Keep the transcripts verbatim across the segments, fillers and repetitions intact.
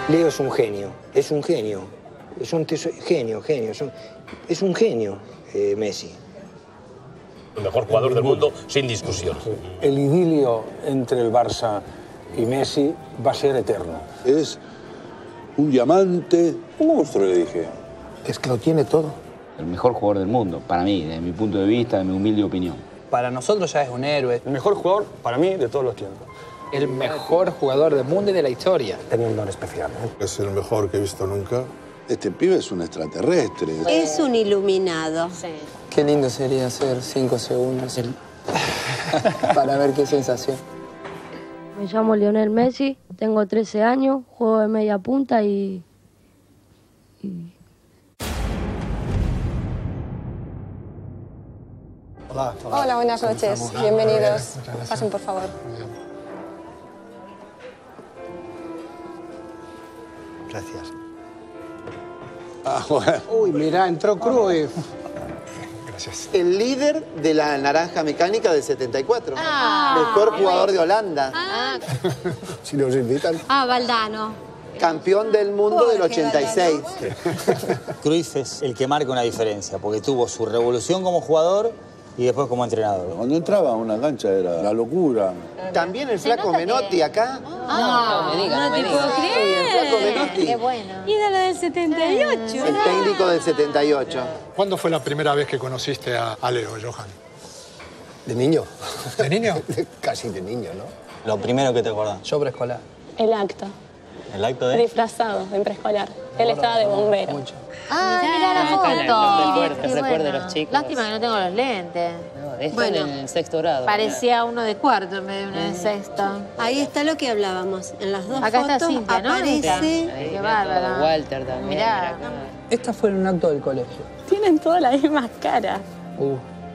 Leo es un genio, es un genio. Es un genio, genio. Es un, es un genio, eh, Messi. El mejor jugador del mundo, sin discusión. El idilio entre el Barça y Messi va a ser eterno. Es un diamante, un monstruo, le dije. Es que lo tiene todo. El mejor jugador del mundo, para mí, desde mi punto de vista, de mi humilde opinión. Para nosotros ya es un héroe. El mejor jugador, para mí, de todos los tiempos. El mejor jugador del mundo y de la historia. Tenía un don especial, ¿eh? Es el mejor que he visto nunca. Este pibe es un extraterrestre. Es un iluminado. Sí. Qué lindo sería hacer cinco segundos para ver qué sensación. Me llamo Lionel Messi, tengo trece años, juego de media punta y... y... Hola, hola. Hola, buenas noches. Bienvenidos. Pasen, por favor. Gracias. Ah, bueno. Uy, mirá, entró Cruyff. Gracias. El líder de la Naranja Mecánica del setenta y cuatro. Ah, Mejor jugador de Holanda. Ah, Si nos invitan. ah Valdano. Campeón del mundo del ochenta y seis. Cruyff es el que marca una diferencia, porque tuvo su revolución como jugador y después como entrenador. Cuando entraba a una cancha era la locura. También el flaco Menotti acá. Ah, no me digas, no me te digas. puedo creer. El flaco Menotti. Qué bueno. Ídolo del setenta y ocho. El técnico del setenta y ocho. ¿Cuándo fue la primera vez que conociste a, a Leo, Johan? ¿De niño? ¿De niño? Casi de niño, ¿no? Lo primero que te acordás. Yo preescolar. El acto. ¿El acto de...? Disfrazado, en preescolar. Él estaba de bombero. Mucho. Ah, mira la foto. recuerdo, Qué recuerdo bueno. los chicos. Lástima que no tengo los lentes. No, esto Bueno. en el sexto grado. Parecía uno de cuarto en vez de uno de sexto. Ahí está lo que hablábamos. En las dos Acá está fotos Cintia, ¿no? aparece... Ahí, Qué mirá, bárbara. Walter también. Mirá. mirá. Esta fue en un acto del colegio. Tienen todas las mismas caras. Uh.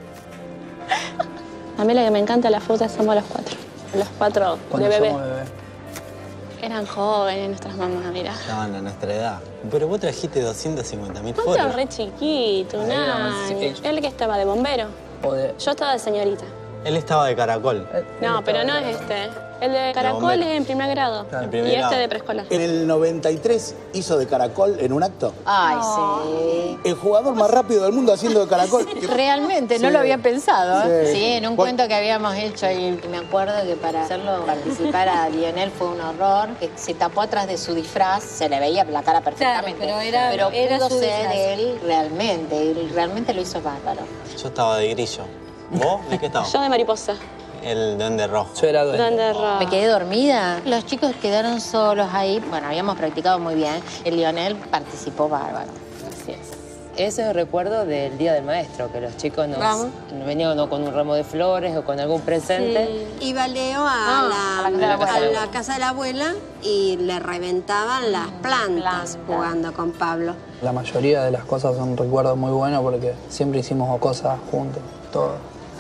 A mí la que me encanta la foto somos los cuatro. Los cuatro Cuando de bebé. somos bebé. Eran jóvenes nuestras mamás, mirá. Estaban a nuestra edad. Pero vos trajiste doscientas cincuenta mil Vos fotos. eras re chiquito, un año. sí. Él que estaba de bombero. O de... Yo estaba de señorita. Él estaba de caracol. No, pero no es este. El de caracol bombero. es en primer grado. En primer y grado. este de preescolar. En el noventa y tres hizo de caracol en un acto. Ay, sí. El jugador más rápido del mundo haciendo de caracol. Realmente, no lo había pensado. ¿eh? Sí. Sí, en un cuento que habíamos hecho y me acuerdo que para hacerlo participar a Lionel fue un horror, que se tapó atrás de su disfraz, se le veía la cara perfectamente. Claro, pero era- Pero era pudo su ser disfraz. él realmente, él realmente lo hizo bárbaro. Yo estaba de grillo. ¿Vos? ¿De qué estabas? Yo de mariposa. El duende rojo. Yo era duende. ¿Dónde erró? Me quedé dormida. Los chicos quedaron solos ahí. Bueno, habíamos practicado muy bien. El Lionel participó bárbaro. Así es. Eso recuerdo del Día del Maestro, que los chicos nos, Vamos. nos venían o con un ramo de flores o con algún presente. Iba Leo a, Ah, la, a la casa de la a abuela. la casa de la abuela y le reventaban las plantas Plantas. jugando con Pablo. La mayoría de las cosas son recuerdos muy buenos porque siempre hicimos cosas juntos, todo.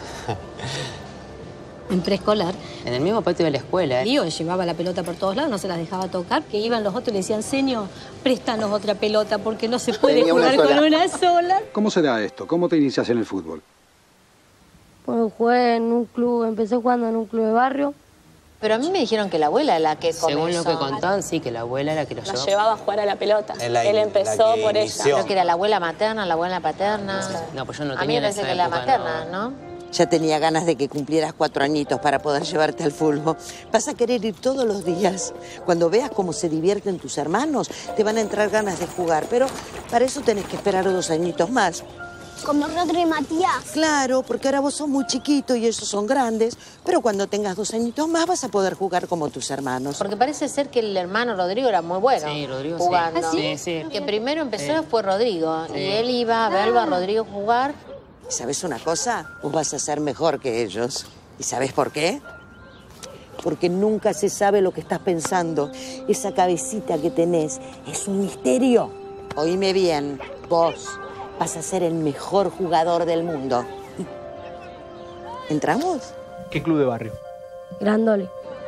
En preescolar, En el mismo patio de la escuela. ¿eh? Lío llevaba la pelota por todos lados, no se las dejaba tocar, que iban los otros y le decían, señor, préstanos otra pelota porque no se puede Tenía una jugar sola. con una sola. ¿Cómo se da esto? ¿Cómo te inicias en el fútbol? Bueno, jugué en un club, empecé jugando en un club de barrio. Pero a mí me dijeron que la abuela es la que comenzó. Según lo que contaban, sí, que la abuela era la que lo La llevó. llevaba a jugar a la pelota. Es la- Él la empezó que por ella. inició. Creo que era la abuela materna, la abuela paterna. No, pues yo no A mí tenía me en parece esa que la época, materna, ¿no? Ya tenía ganas de que cumplieras cuatro añitos para poder llevarte al fútbol. Vas a querer ir todos los días. Cuando veas cómo se divierten tus hermanos, te van a entrar ganas de jugar. Pero para eso tenés que esperar dos añitos más. Como Rodri y Matías. Claro, porque ahora vos sos muy chiquito y ellos son grandes. Pero cuando tengas dos añitos más vas a poder jugar como tus hermanos. Porque parece ser que el hermano Rodrigo era muy bueno Sí, Rodrigo, sí. jugando. ¿Ah, sí? Sí, sí. Que primero empezó Sí. fue Rodrigo. Sí. Y él iba a verlo a Rodrigo jugar. ¿Sabes una cosa? Vos vas a ser mejor que ellos. ¿Y sabes por qué? Porque nunca se sabe lo que estás pensando. Esa cabecita que tenés es un misterio. Oíme bien, vos vas a ser el mejor jugador del mundo. ¿Entramos? ¿Qué club de barrio? Grandoli.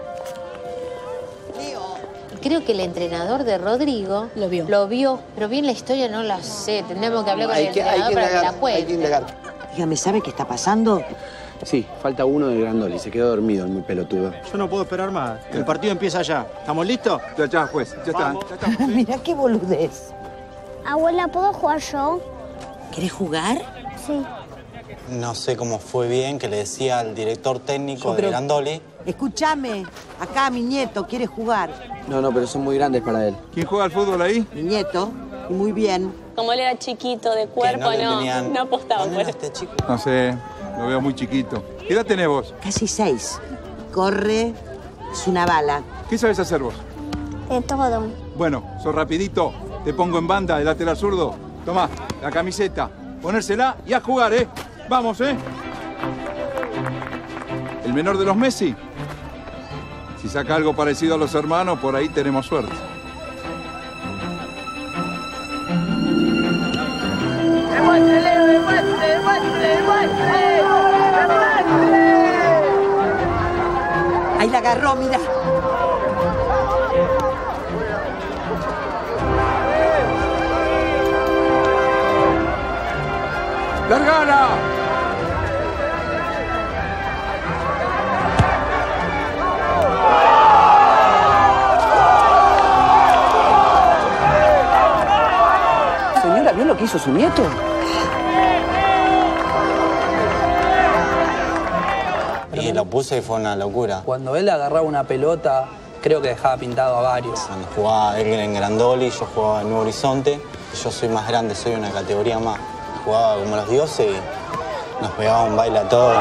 Creo que el entrenador de Rodrigo Lo vio. Lo vio, pero bien la historia no la sé. Tendremos que hablar con Hay el que, hay entrenador que para que la indagar, hay que cuente. indagar. Dígame, ¿sabe qué está pasando? Sí, falta uno del Grandoli. Se quedó dormido, el muy pelotudo. Yo no puedo esperar más. El partido empieza ya. ¿Estamos listos? Ya, ya, juez. Ya está. Ya está. Mirá qué boludez. Abuela, ¿puedo jugar yo? ¿Querés jugar? Sí. No sé cómo fue bien que le decía al director técnico de creo- Grandoli. Escúchame, acá mi nieto quiere jugar. No, no, pero son muy grandes para él. ¿Quién juega al fútbol ahí? Mi nieto, y muy bien. Como él era chiquito de cuerpo, no le no, tenían- no apostaba por eso. Este chico. No sé, lo veo muy chiquito. ¿Qué edad tenés vos? Casi seis. Corre, es una bala. ¿Qué sabes hacer vos? De todo. Bueno, sos rapidito. Te pongo en banda de lateral zurdo. Tomá, la camiseta. Ponérsela y a jugar, ¿eh? Vamos, ¿eh? El menor de los Messi. Si saca algo parecido a los hermanos, por ahí tenemos suerte. ¡Demuéstrele, demuestre, demuestre, demuestre! ¡Demuestre! Ahí la agarró, mira. ¡Largala! Señora, ¿vio lo que hizo su nieto? Y lo puse y fue una locura. Cuando él agarraba una pelota, creo que dejaba pintado a varios. Cuando jugaba él en Grandoli, yo jugaba en Nuevo Horizonte. Yo soy más grande, soy una categoría más. Jugaba como los dioses y nos pegaba un baile a todos.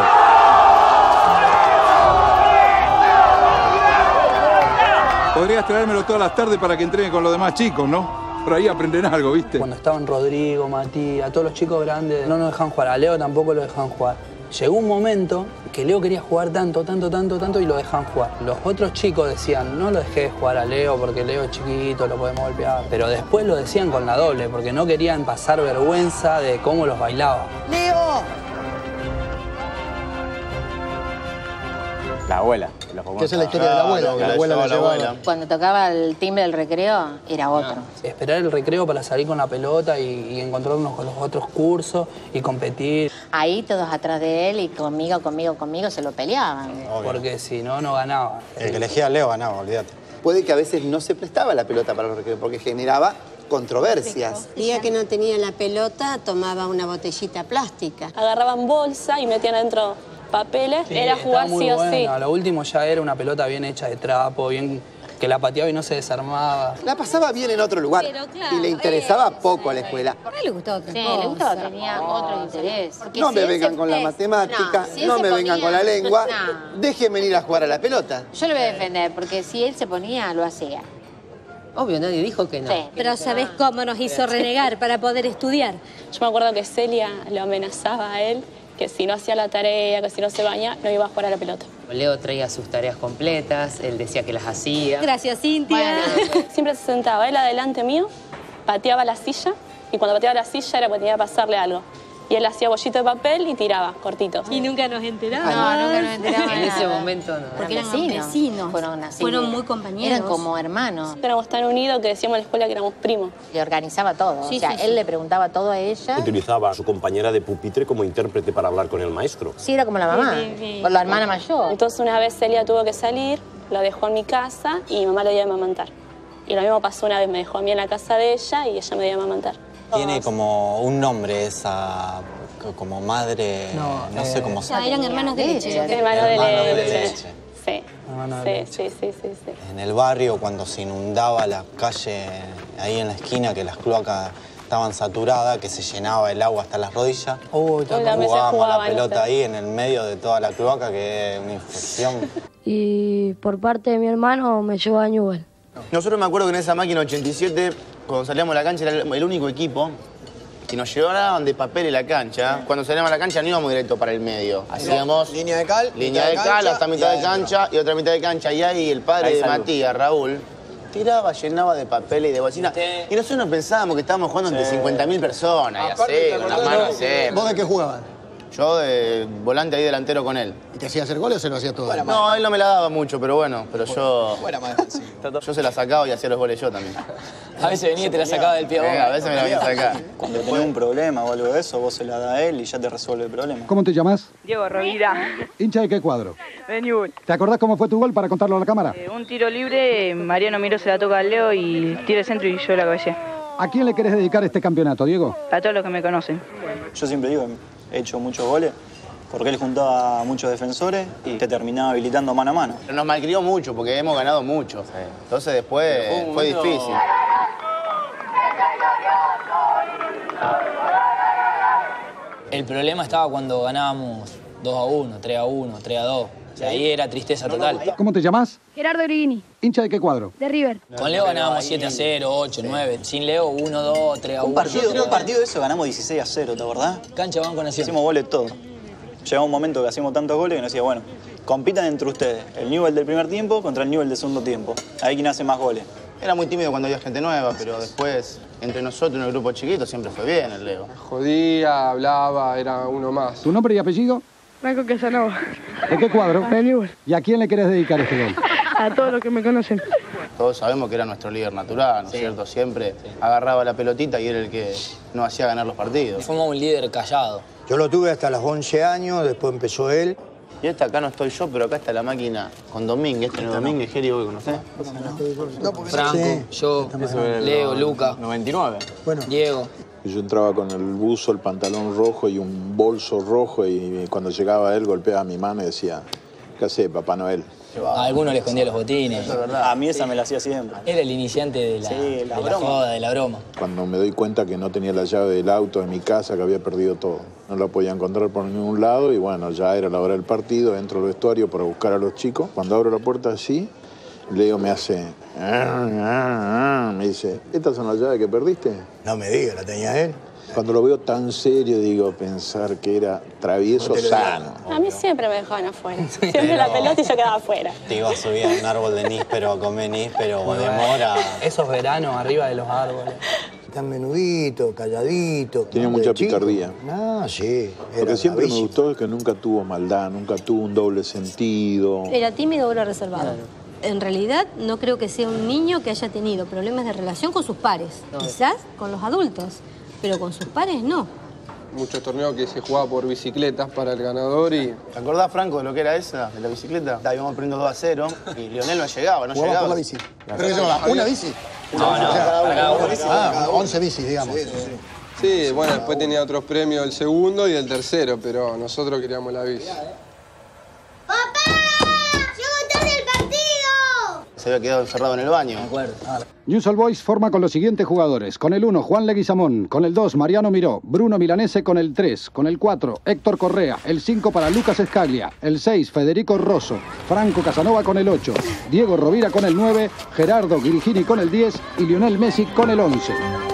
Podrías traérmelo todas las tardes para que entrene con los demás chicos, ¿no? Por ahí aprenden algo, ¿viste? Cuando estaban Rodrigo, Matías, todos los chicos grandes no nos dejaban jugar. A Leo tampoco lo dejaban jugar. Llegó un momento que Leo quería jugar tanto, tanto, tanto, tanto y lo dejaban jugar. Los otros chicos decían, no lo dejé jugar a Leo porque Leo es chiquito, lo podemos golpear. Pero después lo decían con la doble porque no querían pasar vergüenza de cómo los bailaba. ¡Leo! La abuela. Que esa es la historia de la abuela, que la abuela la llevaba. Cuando tocaba el timbre del recreo, era otro. Esperar el recreo para salir con la pelota y, y encontrarnos con los otros cursos y competir. Ahí todos atrás de él y conmigo, conmigo, conmigo se lo peleaban. Porque si no, no ganaba. El que elegía a Leo ganaba, olvídate. Puede que a veces no se prestaba la pelota para los recreos porque generaba controversias. El día que no tenía la pelota, tomaba una botellita plástica. Agarraban bolsa y metían adentro papeles, Sí, era jugar estaba muy sí o bueno. sí. A lo último ya era una pelota bien hecha de trapo, bien que la pateaba y no se desarmaba. La pasaba bien en otro lugar Pero claro, y le interesaba eh, poco a la escuela. A él le gustaba otra Sí, cosa. le gustaba, tenía otro interés. Porque No si me él vengan se- con la es- matemática, no, si él no se me vengan ponía- con la lengua. No. Déjenme ir a jugar a la pelota. Yo lo voy a defender, porque si él se ponía, lo hacía. Obvio, nadie dijo que no. Sí. Pero ¿sabés cómo nos hizo renegar para poder estudiar? Yo me acuerdo que Celia lo amenazaba a él, que si no hacía la tarea, que si no se baña, no iba a jugar a la pelota. Leo traía sus tareas completas, él decía que las hacía. Gracias, Cintia. Siempre se sentaba él adelante mío, pateaba la silla, y cuando pateaba la silla era porque tenía que pasarle algo. Y él hacía bollito de papel y tiraba, cortitos. Y nunca nos enterábamos. No, nunca nos enterábamos. En ese momento no. Porque eran vecinos. vecinos. Fueron así. Fueron muy compañeros. Eran como hermanos. Éramos tan unidos que decíamos en la escuela que éramos primos. Le organizaba todo. Sí, o sea, sí, él sí. le preguntaba todo a ella. Utilizaba a su compañera de pupitre como intérprete para hablar con el maestro. Sí, era como la mamá. Sí, sí, sí. Por la hermana mayor. Entonces una vez Celia tuvo que salir, lo dejó en mi casa y mi mamá lo dio a amamantar. Y lo mismo pasó una vez, me dejó a mí en la casa de ella y ella me dio a amamantar. Tiene como un nombre esa, como madre, no, No, sé eh, cómo O se sea, eran hermanos de leche. Hermano de Hermanos de leche. leche. Sí. Hermano de Sí, sí, sí, sí, sí. En el barrio, cuando se inundaba la calle, ahí en la esquina, que las cloacas estaban saturadas, que se llenaba el agua hasta las rodillas. Uy, Hoy la mesa Jugábamos a la jugaban, pelota no sé. ahí en el medio de toda la cloaca, que es una infección. Y por parte de mi hermano me llevó a Newell. Nosotros me acuerdo que en esa máquina ochenta y siete, cuando salíamos a la cancha, era el único equipo que nos llevaban de papel en la cancha. Cuando salíamos a la cancha no íbamos directo para el medio. Hacíamos Línea de cal, línea de cal hasta mitad de cancha y otra mitad de cancha. Y ahí el padre Ahí de salud. Matías, Raúl, tiraba, llenaba de papel y de bocina. Y nosotros pensábamos que estábamos jugando ante cincuenta mil personas. Y así, con las manos así. ¿Vos de qué jugabas? Yo de volante ahí delantero con él. ¿Y te hacía hacer goles o se lo hacía todo? No, él no me la daba mucho, pero bueno, pero yo... Yo se la sacaba y hacía los goles yo también. A veces venía y te la sacaba del pie a vos. A veces me la venía a sacar. Cuando tenés un problema o algo de eso, vos se la das a él y ya te resuelve el problema. ¿Cómo te llamas? Diego Rovira. ¿Hincha de qué cuadro? De Newell. ¿Te acordás cómo fue tu gol para contarlo a la cámara? Eh, un tiro libre, Mariano Miró se la toca al Leo y tiro de centro y yo la cabeceé. ¿A quién le querés dedicar este campeonato, Diego? A todos los que me conocen. Yo siempre digo, he hecho muchos goles porque él juntaba a muchos defensores y te terminaba habilitando mano a mano. Nos malcrió mucho porque hemos ganado mucho. Entonces después fue, fue difícil. El problema estaba cuando ganábamos dos a uno, tres a uno, tres a dos. O sea, ahí era tristeza total. ¿Cómo te llamás? Gerardo Grigini, ¿Hincha de qué cuadro? de River. Con Leo ganábamos siete a cero, ocho, nueve. Sin Leo, uno, dos, tres a uno. Un partido, un partido de eso ganamos dieciséis a cero, ¿te acordás? Cancha Banco Nación. Hicimos goles todos. Llegaba un momento que hacíamos tantos goles que nos decía, bueno, compitan entre ustedes. El Newell del primer tiempo contra el Newell del segundo tiempo. Ahí quién hace más goles. Era muy tímido cuando había gente nueva, pero después, entre nosotros, en el grupo chiquito, siempre fue bien el Leo. Jodía, hablaba, era uno más. ¿Tu nombre y apellido? Franco Casanova. ¿De qué cuadro? De Newell. ¿Y a quién le querés dedicar este gol? A todos los que me conocen. Todos sabemos que era nuestro líder natural, ¿no es cierto? Siempre agarraba la pelotita y era el que nos hacía ganar los partidos. Fuimos un líder callado. Yo lo tuve hasta los once años, después empezó él. Y esta acá no estoy yo, pero acá está la máquina con Domínguez. Este no es Domínguez, Geri, ¿vos conocés? Franco, yo, Leo, Luca. noventa y nueve. Bueno. Diego. Yo entraba con el buzo, el pantalón rojo y un bolso rojo y cuando llegaba él golpeaba mi mano y decía, ¿qué hace, Papá Noel? A algunos le escondía los botines. A mí esa me la hacía siempre. Era el iniciante de la, Sí, la de la broma. joda, de la broma. Cuando me doy cuenta que no tenía la llave del auto de mi casa, que había perdido todo. No la podía encontrar por ningún lado y bueno, ya era la hora del partido, entro al vestuario para buscar a los chicos. Cuando abro la puerta así, Leo me hace... Me dice, ¿estas son las llaves que perdiste? No me digas, ¿la tenía él? Cuando lo veo tan serio, digo, pensar que era travieso sano. A mí siempre me dejaban afuera. Siempre la pelota y yo quedaba afuera. Te iba a subir a un árbol de níspero a comer níspero o de mora. Esos veranos arriba de los árboles. Tan menudito, calladito. Tenía mucha picardía. Ah, sí. Lo que siempre me gustó es que nunca tuvo maldad, nunca tuvo un doble sentido. ¿Era tímido o era reservado? En realidad, no creo que sea un niño que haya tenido problemas de relación con sus pares. Quizás con los adultos, pero con sus pares no. Muchos torneos que se jugaba por bicicletas para el ganador y... ¿Te acordás, Franco, de lo que era esa, de la bicicleta? Da, íbamos perdiendo dos a cero y Lionel no llegaba, no Jugaba llegaba. por la bici. ¿Pero qué llevaba? ¿Una bici? No, no, cada una. Ah, once bicis, digamos. Sí, bueno, después tenía otros premios, el segundo y el tercero, pero nosotros queríamos la bici. Se había quedado encerrado en el baño. Me acuerdo. News All Boys forma con los siguientes jugadores. Con el uno, Juan Leguizamón. Con el dos, Mariano Miró. Bruno Milanese con el tres. Con el cuatro, Héctor Correa. El cinco para Lucas Escaglia. El seis, Federico Rosso. Franco Casanova con el ocho. Diego Rovira con el nueve. Gerardo Grigini con el diez. Y Lionel Messi con el once.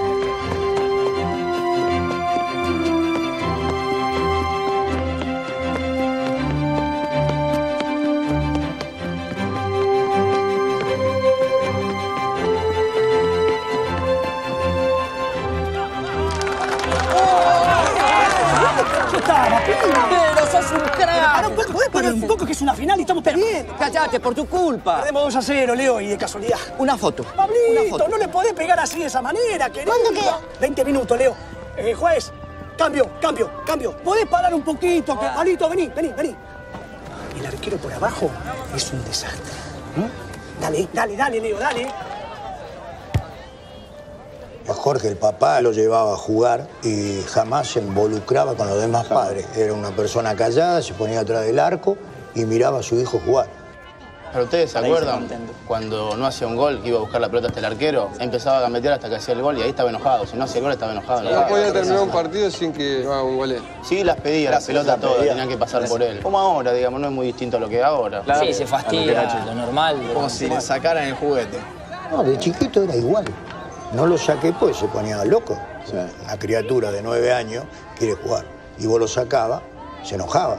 ¡Pero sos un crack! ¿Podés parar un poco que es una final y estamos perdiendo? ¡Cállate, por tu culpa! Perdemos dos a cero, Leo, y de casualidad. Una foto. Pablito, Una foto. no le podés pegar así de esa manera, querido. ¿Cuánto queda? veinte minutos, Leo. Eh, juez, cambio, cambio, cambio. ¿Podés parar un poquito? Que... Pablito, vení, vení, vení. El arquero por abajo es un desastre. ¿No? Dale, dale, dale, Leo, dale. A Jorge, el papá, lo llevaba a jugar y jamás se involucraba con los demás padres. Era una persona callada, se ponía atrás del arco y miraba a su hijo jugar. Pero ustedes se acuerdan cuando no hacía un gol, que iba a buscar la pelota hasta el arquero, empezaba a gambetear hasta que hacía el gol y ahí estaba enojado. Si no hacía el gol, estaba enojado. No podía terminar un partido sin que haga un gol. Sí, las pedía, las pelotas todas, tenían que pasar por él. Como ahora, digamos, no es muy distinto a lo que es ahora. Claro, sí, se fastidia, lo normal. Como si le sacaran el juguete. No, de chiquito era igual. No lo saqué pues se ponía loco. O sea, una criatura de nueve años quiere jugar. Y vos lo sacabas, se enojaba.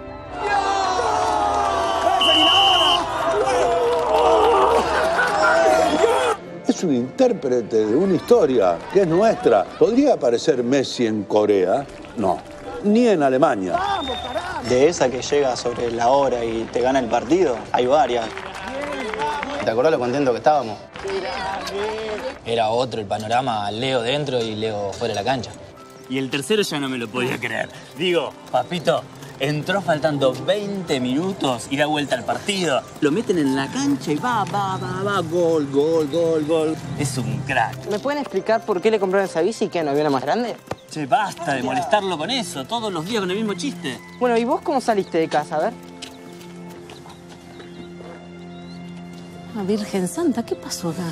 Es un intérprete de una historia que es nuestra. ¿Podría aparecer Messi en Corea? No. ni en Alemania. De esa que llega sobre la hora y te gana el partido, hay varias. ¿Te acordás lo contento que estábamos? Era otro el panorama, Leo dentro y Leo fuera de la cancha. Y el tercero ya no me lo podía creer. Digo, papito, entró faltando veinte minutos y da vuelta al partido. Lo meten en la cancha y va, va, va, va, gol, gol, gol, gol. Es un crack. ¿Me pueden explicar por qué le compraron esa bici y que no había una más grande? Che, basta de molestarlo con eso, todos los días con el mismo chiste. Bueno, ¿y vos cómo saliste de casa? A ver. Ah, Virgen Santa, ¿qué pasó acá?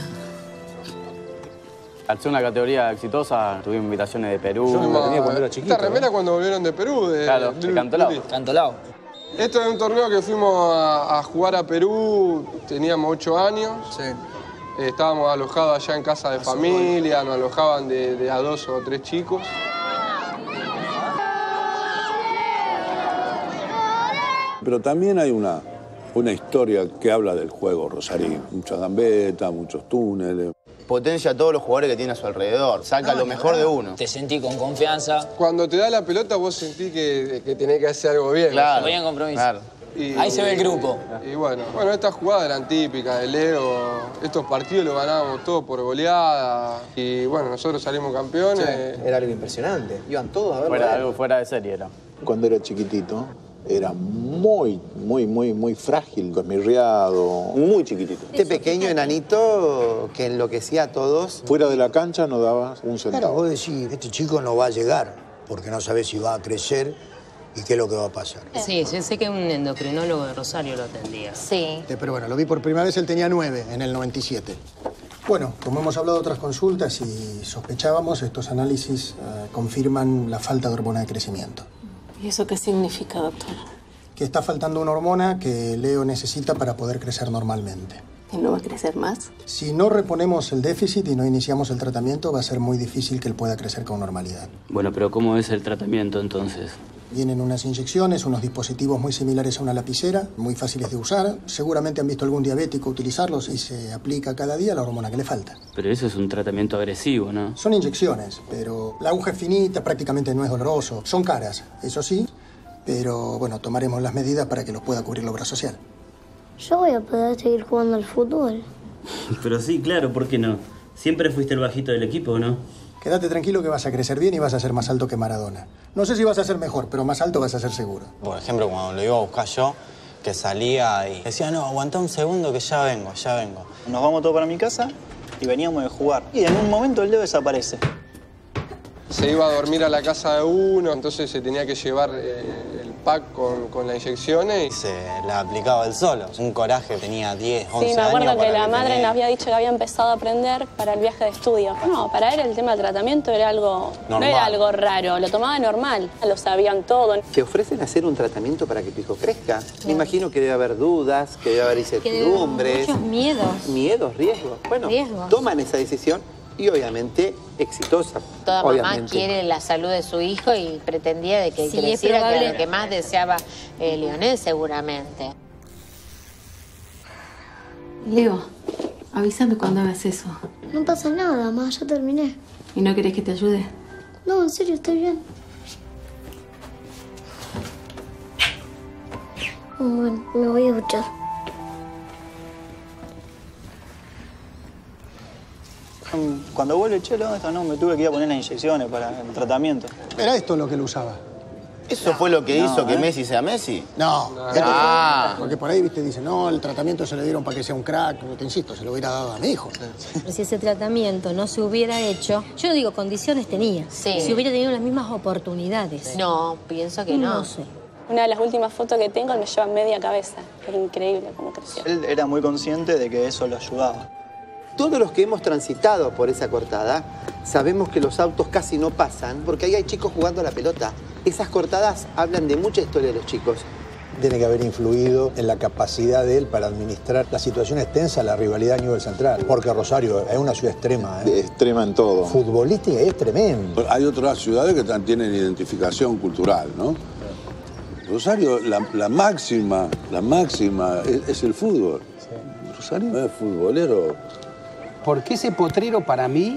Al ser una categoría exitosa, tuvimos invitaciones de Perú. Yo me tenía cuando era chiquito. Esta remera cuando volvieron de Perú. De, claro, de, de Cantolao. Cantolao. Esto es un torneo que fuimos a, a jugar a Perú, teníamos ocho años. Sí. Eh, estábamos alojados allá en casa de familia, nos alojaban de, de a dos o tres chicos. Pero también hay una, una historia que habla del juego rosarino. Muchas gambetas, muchos túneles. Potencia a todos los jugadores que tiene a su alrededor. Saca no, lo mejor de uno. Te sentí con confianza. Cuando te da la pelota vos sentís que, que tenés que hacer algo bien. Claro. Bien compromiso. Claro. Y, ahí se ve el grupo. Y bueno, bueno, estas jugadas eran típicas de Leo. Estos partidos los ganábamos todos por goleada. Y bueno, nosotros salimos campeones. Sí, era algo impresionante. Iban todos a verlo. Fuera, algo fuera de serie era. Cuando era chiquitito, era muy, muy, muy, muy frágil, desmirriado. Muy chiquitito. Este pequeño enanito que enloquecía a todos. Fuera de la cancha no daba un centavo. Claro, vos decís, este chico no va a llegar, porque no sabés si va a crecer y qué es lo que va a pasar. Sí, yo sé que un endocrinólogo de Rosario lo atendía. Sí. Pero bueno, lo vi por primera vez, él tenía nueve en el noventa y siete. Bueno, como hemos hablado de otras consultas y sospechábamos, estos análisis uh, confirman la falta de hormona de crecimiento. ¿Y eso qué significa, doctor? Que está faltando una hormona que Leo necesita para poder crecer normalmente. ¿Y no va a crecer más? Si no reponemos el déficit y no iniciamos el tratamiento, va a ser muy difícil que él pueda crecer con normalidad. Bueno, pero ¿cómo es el tratamiento entonces? Vienen unas inyecciones, unos dispositivos muy similares a una lapicera, muy fáciles de usar. Seguramente han visto algún diabético utilizarlos y se aplica cada día la hormona que le falta. Pero eso es un tratamiento agresivo, ¿no? Son inyecciones, pero la aguja es finita, prácticamente no es doloroso. Son caras, eso sí, pero bueno, tomaremos las medidas para que los pueda cubrir la obra social. Yo voy a poder seguir jugando al fútbol. Pero sí, claro, ¿por qué no? Siempre fuiste el bajito del equipo, ¿no? Quédate tranquilo que vas a crecer bien y vas a ser más alto que Maradona. No sé si vas a ser mejor, pero más alto vas a ser seguro. Por ejemplo, cuando lo iba a buscar yo, que salía y decía, no, aguantá un segundo que ya vengo, ya vengo. Nos vamos todos para mi casa y veníamos de jugar. Y en un momento el dedo desaparece. Se iba a dormir a la casa de uno, entonces se tenía que llevar eh, el pack con, con las inyecciones. Y se la aplicaba él solo. Un coraje, tenía diez, once años. Sí, me acuerdo años que para la que madre tenía... nos había dicho que había empezado a aprender para el viaje de estudio. No, para él el tema del tratamiento era algo, no era algo raro, lo tomaba normal, lo sabían todo. ¿Te ofrecen hacer un tratamiento para que tu hijo crezca? Claro. Me imagino que debe haber dudas, que debe haber incertidumbres. Muchos miedos. Miedos, riesgos. Bueno, riesgos. Toman esa decisión y obviamente exitosa. Toda obviamente. mamá quiere la salud de su hijo y pretendía de que Sí, creciera, probable... que era lo que más deseaba eh, Lionel seguramente. Leo, avísame cuando hagas eso. No pasa nada, mamá, ya terminé. ¿Y no querés que te ayude? No, en serio, estoy bien. Bueno, me voy a duchar. Cuando vuelve el Chelo, esto no, me tuve que ir a poner las inyecciones para el tratamiento. ¿Era esto lo que él usaba? ¿Eso fue lo que No, hizo que ¿eh? Messi sea Messi? No. No. Esto fue- Ah. Porque por ahí, viste, dice, no, el tratamiento se le dieron para que sea un crack. Te insisto, se lo hubiera dado a mi hijo. Pero si ese tratamiento no se hubiera hecho, yo no digo condiciones tenía, Sí. si hubiera tenido las mismas oportunidades. No, pienso que no. No sé. Una de las últimas fotos que tengo él me lleva media cabeza. Era increíble cómo creció. Él era muy consciente de que eso lo ayudaba. Todos los que hemos transitado por esa cortada sabemos que los autos casi no pasan porque ahí hay chicos jugando a la pelota. Esas cortadas hablan de mucha historia de los chicos. Tiene que haber influido en la capacidad de él para administrar las situaciones tensas, la rivalidad a nivel central. Porque Rosario es una ciudad extrema, ¿eh? Extrema en todo. Futbolística es tremendo. Hay otras ciudades que tan- tienen identificación cultural, ¿no? Rosario, la, la máxima, la máxima es, es el fútbol. Rosario no es futbolero. Porque ese potrero para mí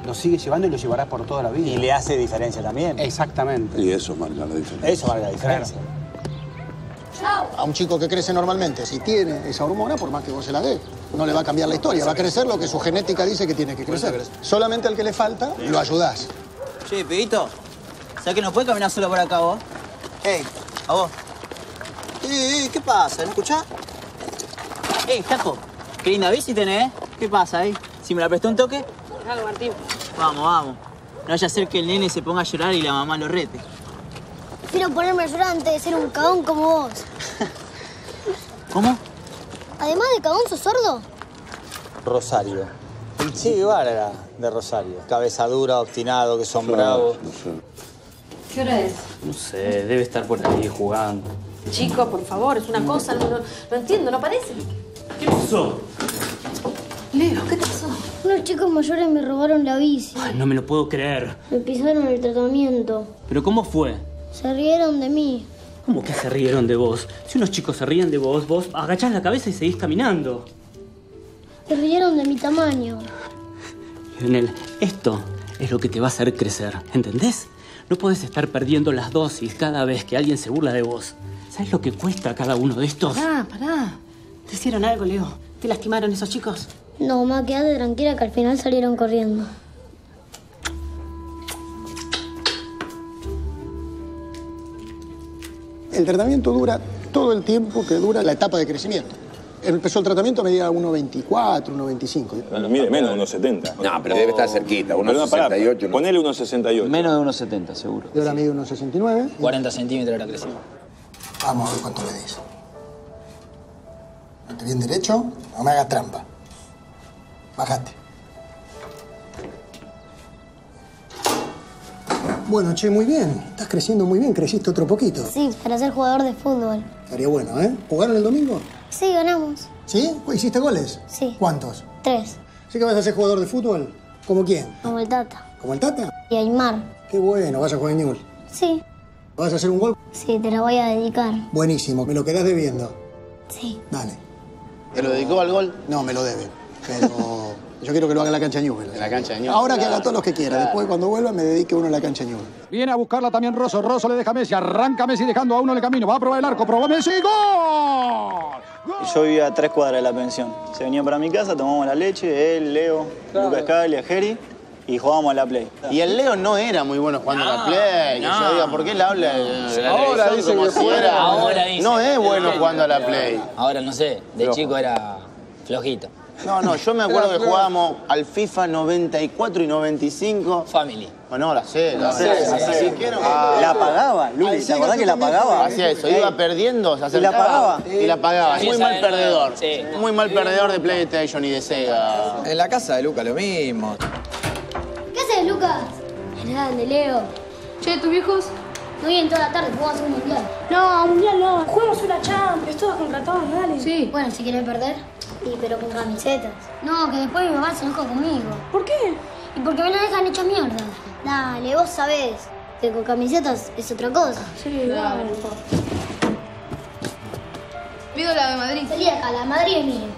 lo sigue llevando y lo llevará por toda la vida. Y le hace diferencia también. Exactamente. Y eso marca la diferencia. Eso marca la diferencia. A un chico que crece normalmente, si tiene esa hormona, por más que vos se la dé, no le va a cambiar la historia. Va a crecer lo que su genética dice que tiene que crecer. Solamente al que le falta, lo ayudás. Che, pibito, ¿sabes que no puedes caminar solo por acá vos? Ey, a vos. Eh, eh, ¿qué pasa? ¿No escuchás? Ey, Taco, qué linda bici tenés, ¿eh? ¿Qué pasa ahí? Si me la prestó un toque. Algo, Martín. Vamos, vamos. No vaya a ser que el nene se ponga a llorar y la mamá lo rete. Quiero ponerme a llorar antes de ser un cagón como vos. ¿Cómo? Además de cagón, ¿sos sordo? Rosario. El Che Guevara de Rosario. Cabeza dura, obstinado, que son bravos. ¿Qué hora es? No sé, debe estar por ahí jugando. Chico, por favor, es una cosa, no, no, no entiendo, no parece. ¿Qué pasó? Leo, ¿qué te pasó? Unos chicos mayores me robaron la bici. Ay, no me lo puedo creer. Me pisaron el tratamiento. ¿Pero cómo fue? Se rieron de mí. ¿Cómo que se rieron de vos? Si unos chicos se ríen de vos, vos agachás la cabeza y seguís caminando. Se rieron de mi tamaño. Lionel, esto es lo que te va a hacer crecer, ¿entendés? No podés estar perdiendo las dosis cada vez que alguien se burla de vos. ¿Sabes lo que cuesta cada uno de estos? Pará, pará. ¿Te hicieron algo, Leo? ¿Te lastimaron esos chicos? No, ma, quédate tranquila que al final salieron corriendo. El tratamiento dura todo el tiempo que dura la etapa de crecimiento. Empezó el tratamiento, medía uno veinticuatro, uno veinticinco. Bueno, mide menos de uno setenta. No, pero debe estar cerquita, uno sesenta y ocho. Ponele uno sesenta y ocho. Menos de uno setenta, seguro. Y ahora mide uno sesenta y nueve. cuarenta centímetros era crecido. Vamos a ver cuánto medís. Ponte bien derecho, no me hagas trampa. Bajate. Bueno, che, muy bien. Estás creciendo muy bien, creciste otro poquito. Sí, para ser jugador de fútbol. Estaría bueno, ¿eh? ¿Jugaron el domingo? Sí, ganamos. ¿Sí? ¿Hiciste goles? Sí. ¿Cuántos? Tres. ¿Sí que vas a ser jugador de fútbol? ¿Como quién? Como el Tata. ¿Como el Tata? Y Aymar. Qué bueno, vas a jugar en Newell. Sí. ¿Vas a hacer un gol? Sí, te la voy a dedicar. Buenísimo, me lo quedás debiendo. Sí. Dale. ¿Te lo dedicó al gol? No, me lo debe. Pero yo quiero que lo haga en la cancha Newell. En la cancha de Newell. Ahora que haga todos los que quiera. Después, cuando vuelva, me dedique uno a la cancha Newell. Viene a buscarla también Rosso. Rosso le deja a Messi. Arranca Messi dejando a uno en el camino. Va a probar el arco. Probó Messi. ¡Gol! Yo vivía a tres cuadras de la pensión. Se venía para mi casa, tomamos la leche, él, Leo, Lucas Caglia, Jerry, y jugábamos a la Play. Y el Leo no era muy bueno jugando a la Play. Que yo diga, ¿por qué él habla de la Ahora televisión dice como que si fuera. era? Ahora dice. No es bueno jugando a la Play. Ahora no sé, de chico era flojito. No, no, yo me acuerdo que jugábamos al FIFA noventa y cuatro y noventa y cinco. Family. O no, la sé, la sé. La pagaba, Luli, ¿te acordás que la pagaba? Hacía eso, iba perdiendo, se acercaba. ¿Y la pagaba? Y la pagaba. Sí, Muy esa mal era- perdedor. sí. Muy mal perdedor de PlayStation y de Sega. En la casa de Luca lo mismo. ¿Qué haces, Lucas? Grande, Leo. Che, ¿tus viejos? No vienen toda la tarde, jugamos a hacer un mundial. No, mundial no. Juguemos una Champions, todos contra todos, dale. Sí. Bueno, si querés perder, y pero con camisetas. No, que después mi mamá se enoja conmigo. ¿Por qué? Y porque me la dejan hecha mierda. Dale, vos sabés que con camisetas es otra cosa. Sí, dale. Pido la de Madrid. Salí de acá, la de Madrid es mía.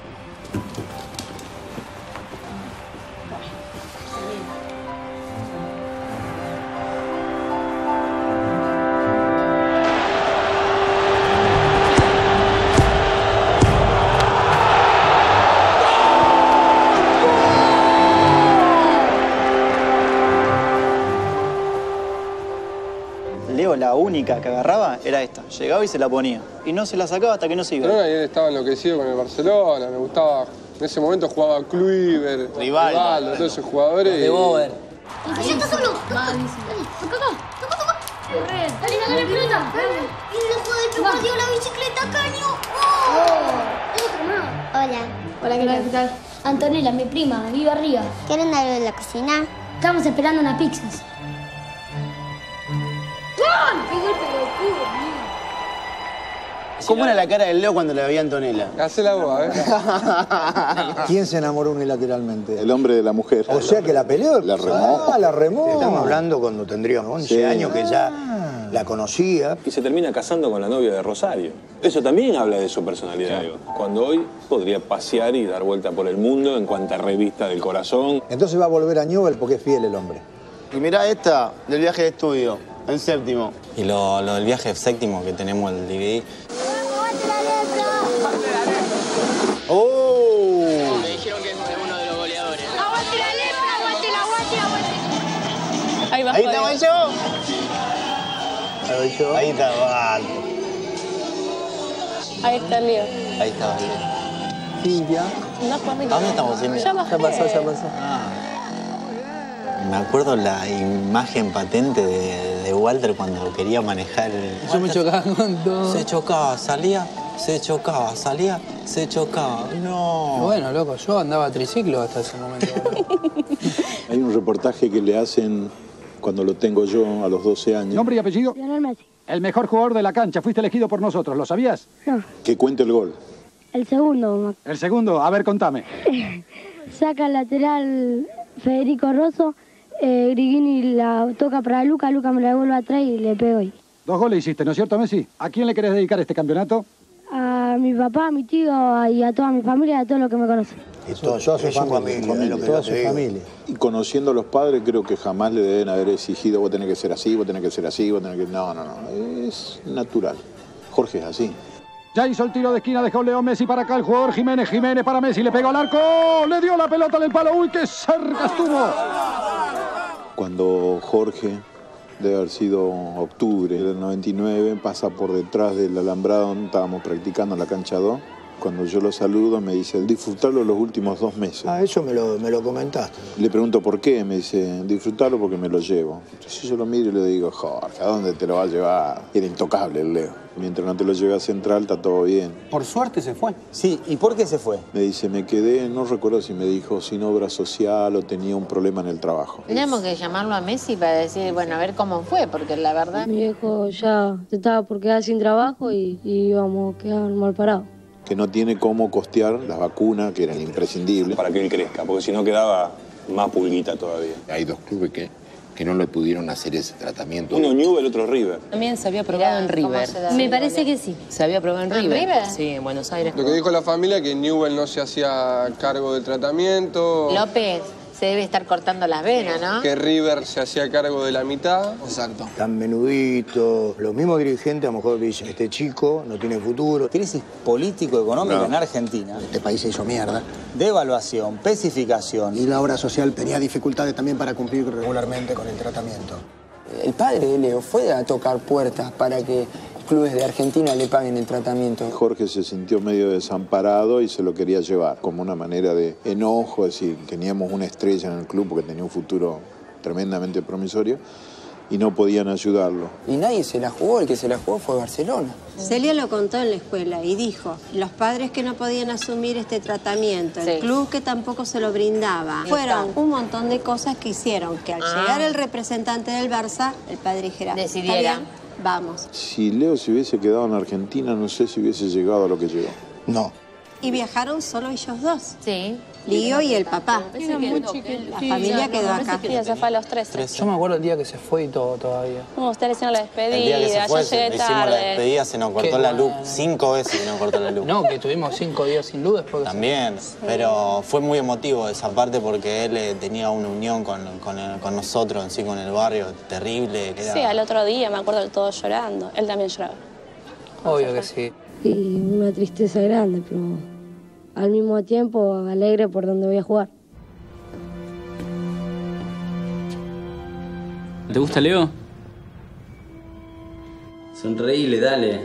Leo, la única que agarraba era esta. Llegaba y se la ponía. Y no se la sacaba hasta que no se iba. Barcelona, y él estaba enloquecido con el Barcelona, me gustaba. En ese momento jugaba Kluivert, Rivaldo, todos esos jugadores. De Bober. ¡El que ya está solo! Toca, dale, toca acá, toca, toca. Dale, dale la pelota. Y el ojo del Pep dio la bicicleta, caño. ¡Oh! Otro más. Hola. Hola, ¿qué tal? ¿Qué tal? Antonella, mi prima, vive arriba. ¿Quieren algo de la cocina? Estamos esperando unas pizzas. ¡Gol! ¡Qué golpe de culo! ¿Cómo era la cara del Leo cuando le veía a Antonella? Hacé la voz, ¿eh? ¿Quién se enamoró unilateralmente? El hombre de la mujer. O sea que la peleó. La remó. Ah, la remó. Estamos hablando cuando tendríamos once Sí. años que ya la conocía. Y se termina casando con la novia de Rosario. Eso también habla de su personalidad, digo. Cuando hoy podría pasear y dar vuelta por el mundo en cuanta revista del corazón. Entonces va a volver a Newell porque es fiel el hombre. Y mirá esta del viaje de estudio, el séptimo. Y lo, lo del viaje séptimo que tenemos el D V D. ¡Oh! Me dijeron que es uno de los goleadores. ¡Aguante la lepra! ¡Aguante la aguante! ¡Aguante! Ahí va. Ahí está, voy yo. Ahí yo. Ahí está, va. Ahí está el lío. Ahí está, vale. Cintia. No, Juanito. ¿A dónde estamos, Cintia? Ya bajé. Ya pasó, ya pasó. Me acuerdo la imagen patente de, de Walter cuando quería manejar el... Yo me chocaba con todo. Se chocaba, salía, se chocaba, salía, se chocaba. No. Bueno, loco, yo andaba a triciclo hasta ese momento. Hay un reportaje que le hacen cuando lo tengo yo a los doce años. ¿Nombre y apellido? Lionel Messi. El mejor jugador de la cancha. Fuiste elegido por nosotros. ¿Lo sabías? No, Que cuente el gol. el segundo. El segundo. A ver, contame. Saca el lateral Federico Rosso, eh, Grigini la toca para Luca, Luca me la devuelve atrás y le pego ahí. Dos goles hiciste, ¿no es cierto, Messi? ¿A quién le querés dedicar este campeonato? A mi papá, a mi tío y a toda mi familia y a todos los que me conocen. Y todo, toda su familia, es lo que toda yo su te digo. familia. Y conociendo a los padres, creo que jamás le deben haber exigido vos tenés que ser así, vos tenés que ser así, vos tenés que... No, no, no. Es natural. Jorge es así. Ya hizo el tiro de esquina, dejó Leo Messi para acá, el jugador Jiménez, Jiménez para Messi, le pegó al arco, le dio la pelota en el palo, uy, qué cerca estuvo. Cuando Jorge, debe haber sido octubre del noventa y nueve, pasa por detrás del alambrado donde estábamos practicando en la cancha dos, cuando yo lo saludo me dice, disfrutarlo los últimos dos meses. Ah, eso me lo, me lo comentaste. Le pregunto por qué, me dice, disfrutarlo porque me lo llevo. Entonces yo lo miro y le digo, Jorge, ¿a dónde te lo va a llevar? Era intocable el Leo. Mientras no te lo lleve a Central, está todo bien. Por suerte se fue. Sí, ¿y por qué se fue? Me dice, me quedé, no recuerdo si me dijo sin obra social o tenía un problema en el trabajo. Tenemos que llamarlo a Messi para decir, bueno, a ver cómo fue, porque la verdad... Mi viejo ya se estaba por quedar sin trabajo y, y íbamos a quedar mal parados. Que no tiene cómo costear las vacunas, que eran imprescindibles. Para que él crezca, porque si no quedaba más pulguita todavía. Hay dos clubes que, que no le pudieron hacer ese tratamiento. Uno Newell, otro River. También se había probado en River. Me parece que sí. Se había probado en ¿En River. River? Sí, en Buenos Aires. Lo que dijo la familia que Newell no se hacía cargo del tratamiento. López se debe estar cortando las venas, ¿no? Que River se hacía cargo de la mitad. Exacto. Tan menudito. Los mismos dirigentes a lo mejor dicen, este chico no tiene futuro. Crisis político-económica No. en Argentina. Este país se hizo mierda. Devaluación, especificación. Y la obra social tenía dificultades también para cumplir regularmente con el tratamiento. El padre de Leo fue a tocar puertas para que clubes de Argentina le paguen el tratamiento. Jorge se sintió medio desamparado y se lo quería llevar, como una manera de enojo, es decir, teníamos una estrella en el club porque tenía un futuro tremendamente promisorio y no podían ayudarlo. Y nadie se la jugó, el que se la jugó fue Barcelona. Celia lo contó en la escuela y dijo, los padres que no podían asumir este tratamiento, Sí. el club que tampoco se lo brindaba, Ahí fueron está. un montón de cosas que hicieron que al Ah. llegar el representante del Barça, el padre dijera, Decidiera. "Está bien, vamos". Si Leo se hubiese quedado en Argentina, no sé si hubiese llegado a lo que llegó. No. Y viajaron solo ellos dos, Sí. Lío y el papá. Era muy La familia quedó acá. Sí, se fue a los tres. Yo me acuerdo el día que se fue y todo todavía. No, ustedes hicieron la despedida, El día que se fue, yo llegué hicimos la tarde. despedida, se nos cortó Qué la luz. mal. Cinco veces se nos cortó la luz. No, que tuvimos cinco días sin luz después. que se- También, pero fue muy emotivo esa parte porque él eh, tenía una unión con, con, el- con nosotros, en sí, con el barrio, terrible. Que era... Sí, al otro día me acuerdo de todos llorando. Él también lloraba. Obvio que sí. Y una tristeza grande, pero al mismo tiempo alegre por donde voy a jugar. ¿Te gusta, Leo? Sonreíle, dale.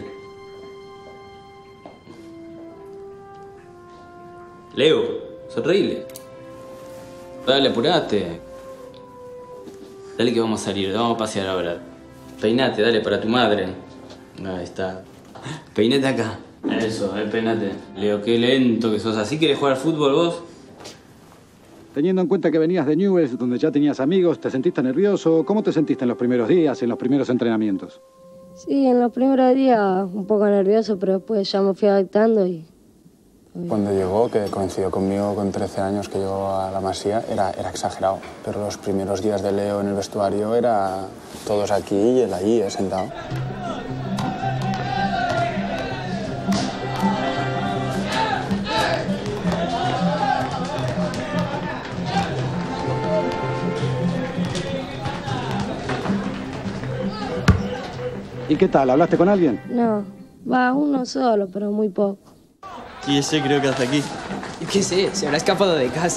Leo, sonreíle. Dale, apurate. Dale que vamos a salir, vamos a pasear ahora. Peinate, dale, para tu madre. Ahí está. Peinate acá. Eso, eh, peinate. Leo, qué lento que sos. ¿Así querés jugar al fútbol vos? Teniendo en cuenta que venías de Newell's, donde ya tenías amigos, ¿te sentiste nervioso? ¿Cómo te sentiste en los primeros días, en los primeros entrenamientos? Sí, en los primeros días un poco nervioso, pero después ya me fui adaptando y Cuando llegó, que coincidió conmigo con trece años, que llegó a la Masía, era, era exagerado. Pero los primeros días de Leo en el vestuario era todos aquí y él allí, eh, sentado. ¿Y qué tal? ¿Hablaste con alguien? No, va uno solo, pero muy poco. Y ese creo que hace aquí. ¿Qué sé? Se habrá escapado de casa.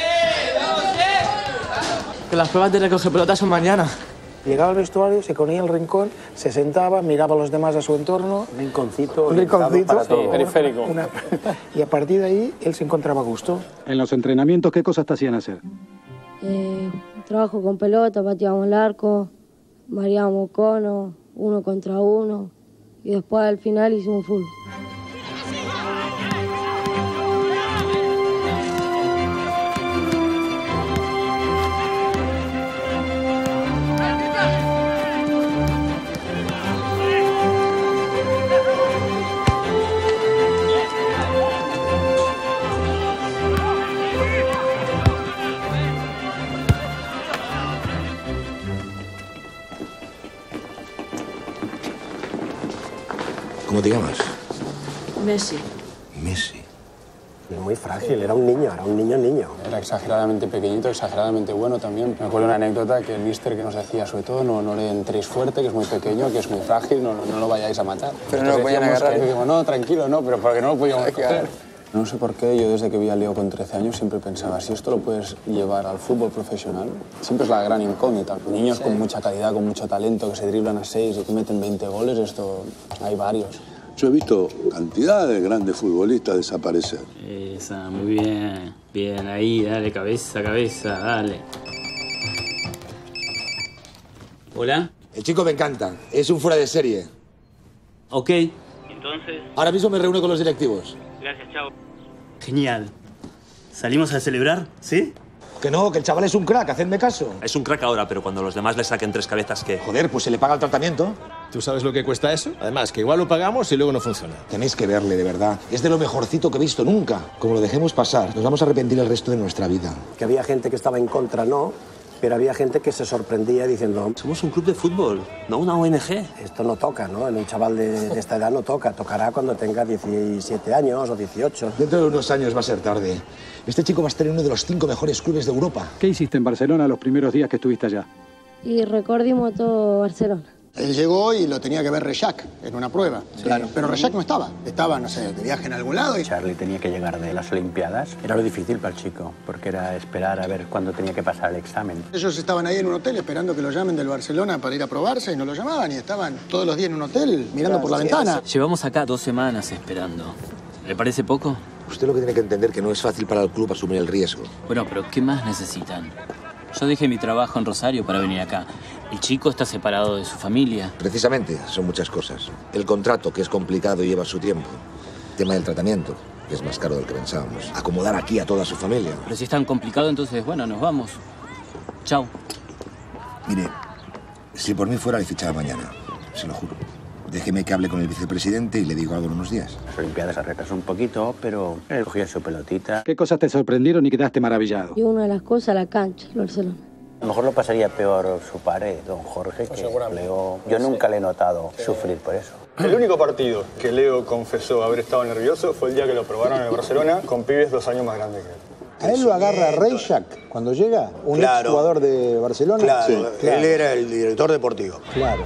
Que las pruebas de recoger pelotas son mañana. Llegaba al vestuario, se ponía el rincón, se sentaba, miraba a los demás a su entorno. Un rinconcito. Un rinconcito. Para todo. Sí, periférico. Una... Y a partir de ahí, él se encontraba a gusto. En los entrenamientos, ¿qué cosas te hacían hacer? Eh, trabajo con pelota, pateábamos el arco, mareábamos cono, uno contra uno. Y después al final hicimos fútbol. ¿Cómo te llamas? Messi. Messi. Muy frágil, era un niño, era un niño niño. Era exageradamente pequeñito, exageradamente bueno también. Me acuerdo una anécdota que el míster que nos decía, sobre todo, no, no le entréis fuerte, que es muy pequeño, que es muy frágil, no, no lo vayáis a matar. Pero no lo podían agarrar. Que, digo, no, tranquilo, no, pero porque no lo podíamos coger. No sé por qué, yo desde que vi a Leo con trece años siempre pensaba, si esto lo puedes llevar al fútbol profesional, siempre es la gran incógnita. Niños sí. con mucha calidad, con mucho talento, que se driblan a seis y que meten veinte goles, esto hay varios. Yo he visto cantidad de grandes futbolistas desaparecer. Esa, muy bien. Bien, ahí, dale, cabeza, cabeza, dale. ¿Hola? El chico me encanta, es un fuera de serie. Ok. Entonces... Ahora mismo me reúno con los directivos. Gracias, chao. Genial. ¿Salimos a celebrar? ¿Sí? Que no, que el chaval es un crack, hacedme caso. Es un crack ahora, pero cuando los demás le saquen tres cabezas, ¿qué? Joder, pues se le paga el tratamiento. ¿Tú sabes lo que cuesta eso? Además, que igual lo pagamos y luego no funciona. Tenéis que verle, de verdad. Es de lo mejorcito que he visto nunca. Como lo dejemos pasar, nos vamos a arrepentir el resto de nuestra vida. Que había gente que estaba en contra, no, pero había gente que se sorprendía diciendo... Somos un club de fútbol, no una O N G. Esto no toca, ¿no? En un chaval de, de esta edad no toca. Tocará cuando tenga diecisiete años o dieciocho. Dentro de unos años va a ser tarde. Este chico va a estar en uno de los cinco mejores clubes de Europa. ¿Qué hiciste en Barcelona los primeros días que estuviste allá? Y recordimos todo Barcelona. Él llegó y lo tenía que ver Rexach en una prueba. Sí. Claro. Pero Rexach no estaba. Estaba, no sé, de viaje en algún lado. Y... Charlie tenía que llegar de las Olimpiadas. Era lo difícil para el chico, porque era esperar a ver cuándo tenía que pasar el examen. Ellos estaban ahí en un hotel esperando que lo llamen del Barcelona para ir a probarse y no lo llamaban. Y estaban todos los días en un hotel mirando claro, por la sí, ventana. Llevamos acá dos semanas esperando. ¿Le parece poco? Usted lo que tiene que entender es que no es fácil para el club asumir el riesgo. Bueno, pero ¿qué más necesitan? Yo dejé mi trabajo en Rosario para venir acá. El chico está separado de su familia. Precisamente, son muchas cosas. El contrato, que es complicado y lleva su tiempo. El tema del tratamiento, que es más caro del que pensábamos. Acomodar aquí a toda su familia. Pero si es tan complicado, entonces, bueno, nos vamos. Chao. Mire, si por mí fuera, le fichaba mañana. Se lo juro. Déjeme que hable con el vicepresidente y le digo algo en unos días. Las Olimpiadas se retrasó un poquito, pero él cogía su pelotita. ¿Qué cosas te sorprendieron y quedaste maravillado? Y una de las cosas, la cancha, el Barcelona. A lo mejor lo pasaría peor su padre, don Jorge, que Leo... Yo nunca le he notado sufrir por eso. El único partido que Leo confesó haber estado nervioso fue el día que lo probaron en el Barcelona con pibes dos años más grandes que él. ¿A él lo agarra Rexach cuando llega? ¿Un claro. ex jugador de Barcelona? Claro, sí. claro, él era el director deportivo. Claro.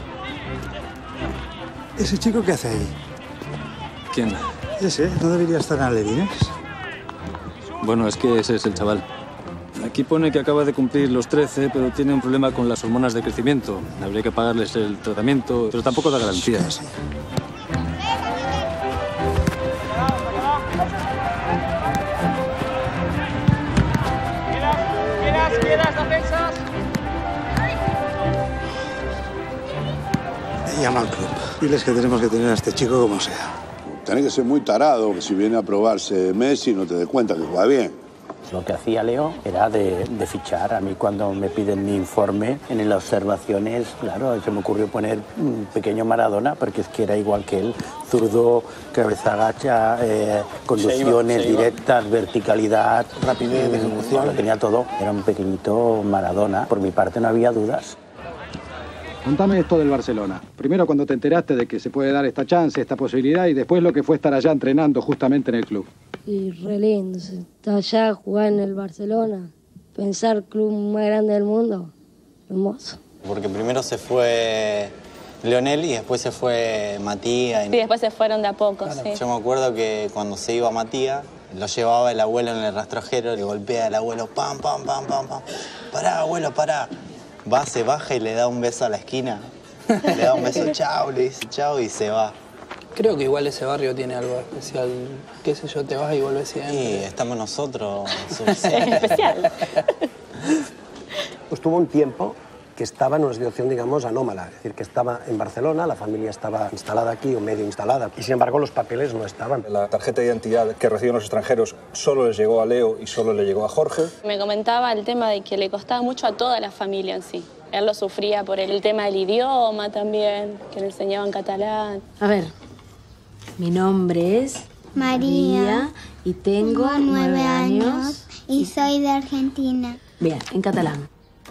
¿Ese chico qué hace ahí? ¿Quién? Ese, ¿no debería estar en Alevines? Bueno, es que ese es el chaval. Aquí pone que acaba de cumplir los trece, pero tiene un problema con las hormonas de crecimiento. Habría que pagarles el tratamiento, pero tampoco da garantías. Sí, sí. ¿Quieras, quieras, defensas? Llama al club. Diles que tenemos que tener a este chico como sea. Tenés que ser muy tarado, que si viene a probarse Messi no te des cuenta que juega bien. Lo que hacía Leo era de, de fichar. A mí cuando me piden mi informe, en las observaciones, claro, se me ocurrió poner un pequeño Maradona, porque es que era igual que él. Zurdo, cabeza agacha, eh, conducciones se iba, se directas, iba. verticalidad, rapidez de ejecución, lo tenía todo. Era un pequeñito Maradona. Por mi parte no había dudas. Contame esto del Barcelona. Primero cuando te enteraste de que se puede dar esta chance, esta posibilidad, y después lo que fue estar allá entrenando justamente en el club. Y re lindo, estar allá, jugar en el Barcelona, pensar club más grande del mundo, hermoso. Porque primero se fue Lionel y después se fue Matías. Y... Sí, después se fueron de a poco, claro. Sí. Yo me acuerdo que cuando se iba Matías, lo llevaba el abuelo en el rastrojero, le golpea al abuelo, pam, pam, pam, pam, pam. Pará, abuelo, pará. Va, se baja y le da un beso a la esquina. Le da un beso, chao, le dice chao y se va. Creo que igual ese barrio tiene algo especial. Qué sé yo, te vas y vuelves siempre. Sí, estamos nosotros. Es especial. Pues tuvo un tiempo que estaba en una situación, digamos, anómala. Es decir, que estaba en Barcelona, la familia estaba instalada aquí o medio instalada. Y sin embargo, los papeles no estaban. La tarjeta de identidad que reciben los extranjeros solo les llegó a Leo y solo le llegó a Jorge. Me comentaba el tema de que le costaba mucho a toda la familia en sí. Él lo sufría por el tema del idioma también, que le enseñaban catalán. A ver, mi nombre es María, María y tengo, tengo nueve años, años y soy de Argentina. Bien, en catalán.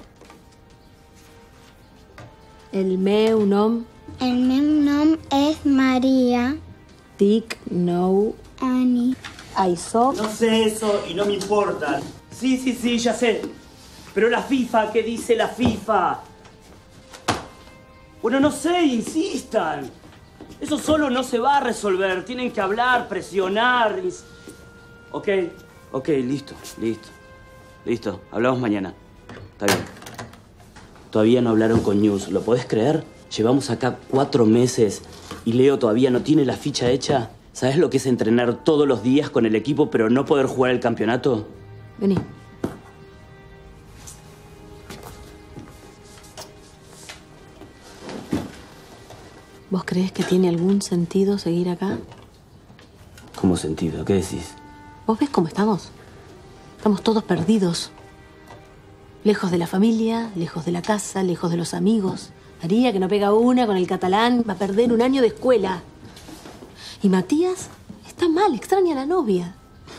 El meu nom... El meu nom és María. Tic nou... Ani. Ai, soc... No sé eso y no me importa. Sí, sí, sí, ya sé. Pero la FIFA, ¿qué dice la FIFA? Bueno, no sé, insistan. Eso solo no se va a resolver. Tienen que hablar, presionar. Ok, ok, listo, listo. Listo, hablamos mañana. Está bien. Todavía no hablaron con News, ¿lo podés creer? Llevamos acá cuatro meses y Leo todavía no tiene la ficha hecha. ¿Sabes lo que es entrenar todos los días con el equipo pero no poder jugar el campeonato? Vení. ¿Vos creés que tiene algún sentido seguir acá? ¿Cómo sentido? ¿Qué decís? ¿Vos ves cómo estamos? Estamos todos perdidos. Lejos de la familia, lejos de la casa, lejos de los amigos. María, que no pega una con el catalán, va a perder un año de escuela. Y Matías está mal, extraña a la novia.